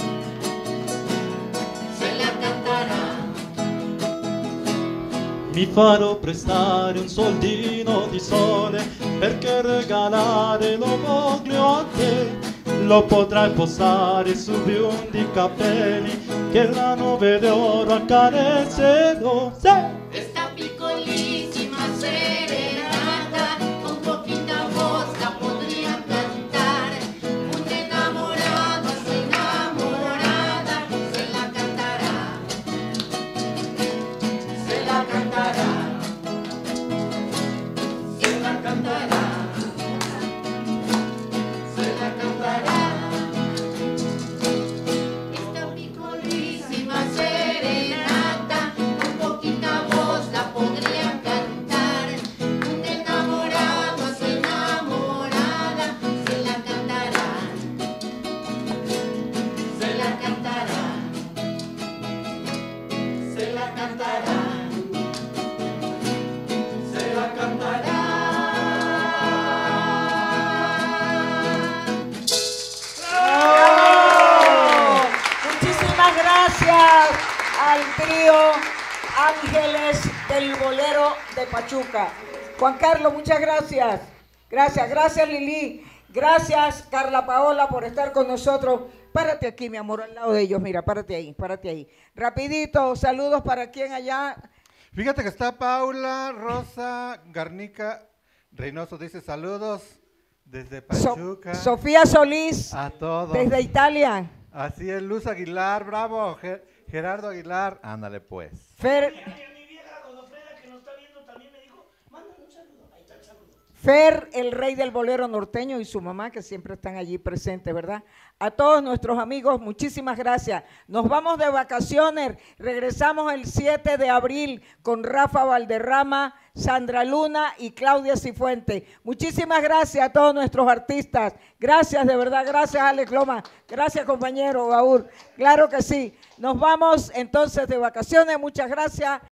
se la cantará. Mi farò prestare un soldino di sole perché regalare lo voglio a te. Lo potrai posare su biondi capelli che la nube d'oro accarezzerò. Sì! Esta picolísima serenata, con poquita voz la podría cantar. Un enamorado a su enamorada se la cantará, se la cantará, se la cantará, se la cantará. Esta picolísima serenata, con poquita voz la podría cantar. Un enamorado a su enamorada se la cantará, se la cantará, se la cantará, se la cantará. Muchísimas gracias al trío Ángeles del Bolero de Pachuca. Juan Carlos, muchas gracias. Gracias, gracias Lili. Gracias, Carla Paola, por estar con nosotros. Párate aquí, mi amor, al lado de ellos. Mira, párate ahí, párate ahí. Rapidito, saludos para quien allá. Fíjate que está Paula Rosa Garnica Reynoso, dice saludos desde Pachuca. So, Sofía Solís, a todos. Desde Italia. Así es, Luz Aguilar, bravo. Ger Gerardo Aguilar, ándale pues. Fer, Fer, el rey del bolero norteño, y su mamá, que siempre están allí presentes, ¿verdad? A todos nuestros amigos, muchísimas gracias. Nos vamos de vacaciones, regresamos el siete de abril con Rafa Valderrama, Sandra Luna y Claudia Cifuentes. Muchísimas gracias a todos nuestros artistas. Gracias, de verdad, gracias Alex Loma. Gracias, compañero Gaur. Claro que sí. Nos vamos entonces de vacaciones, muchas gracias.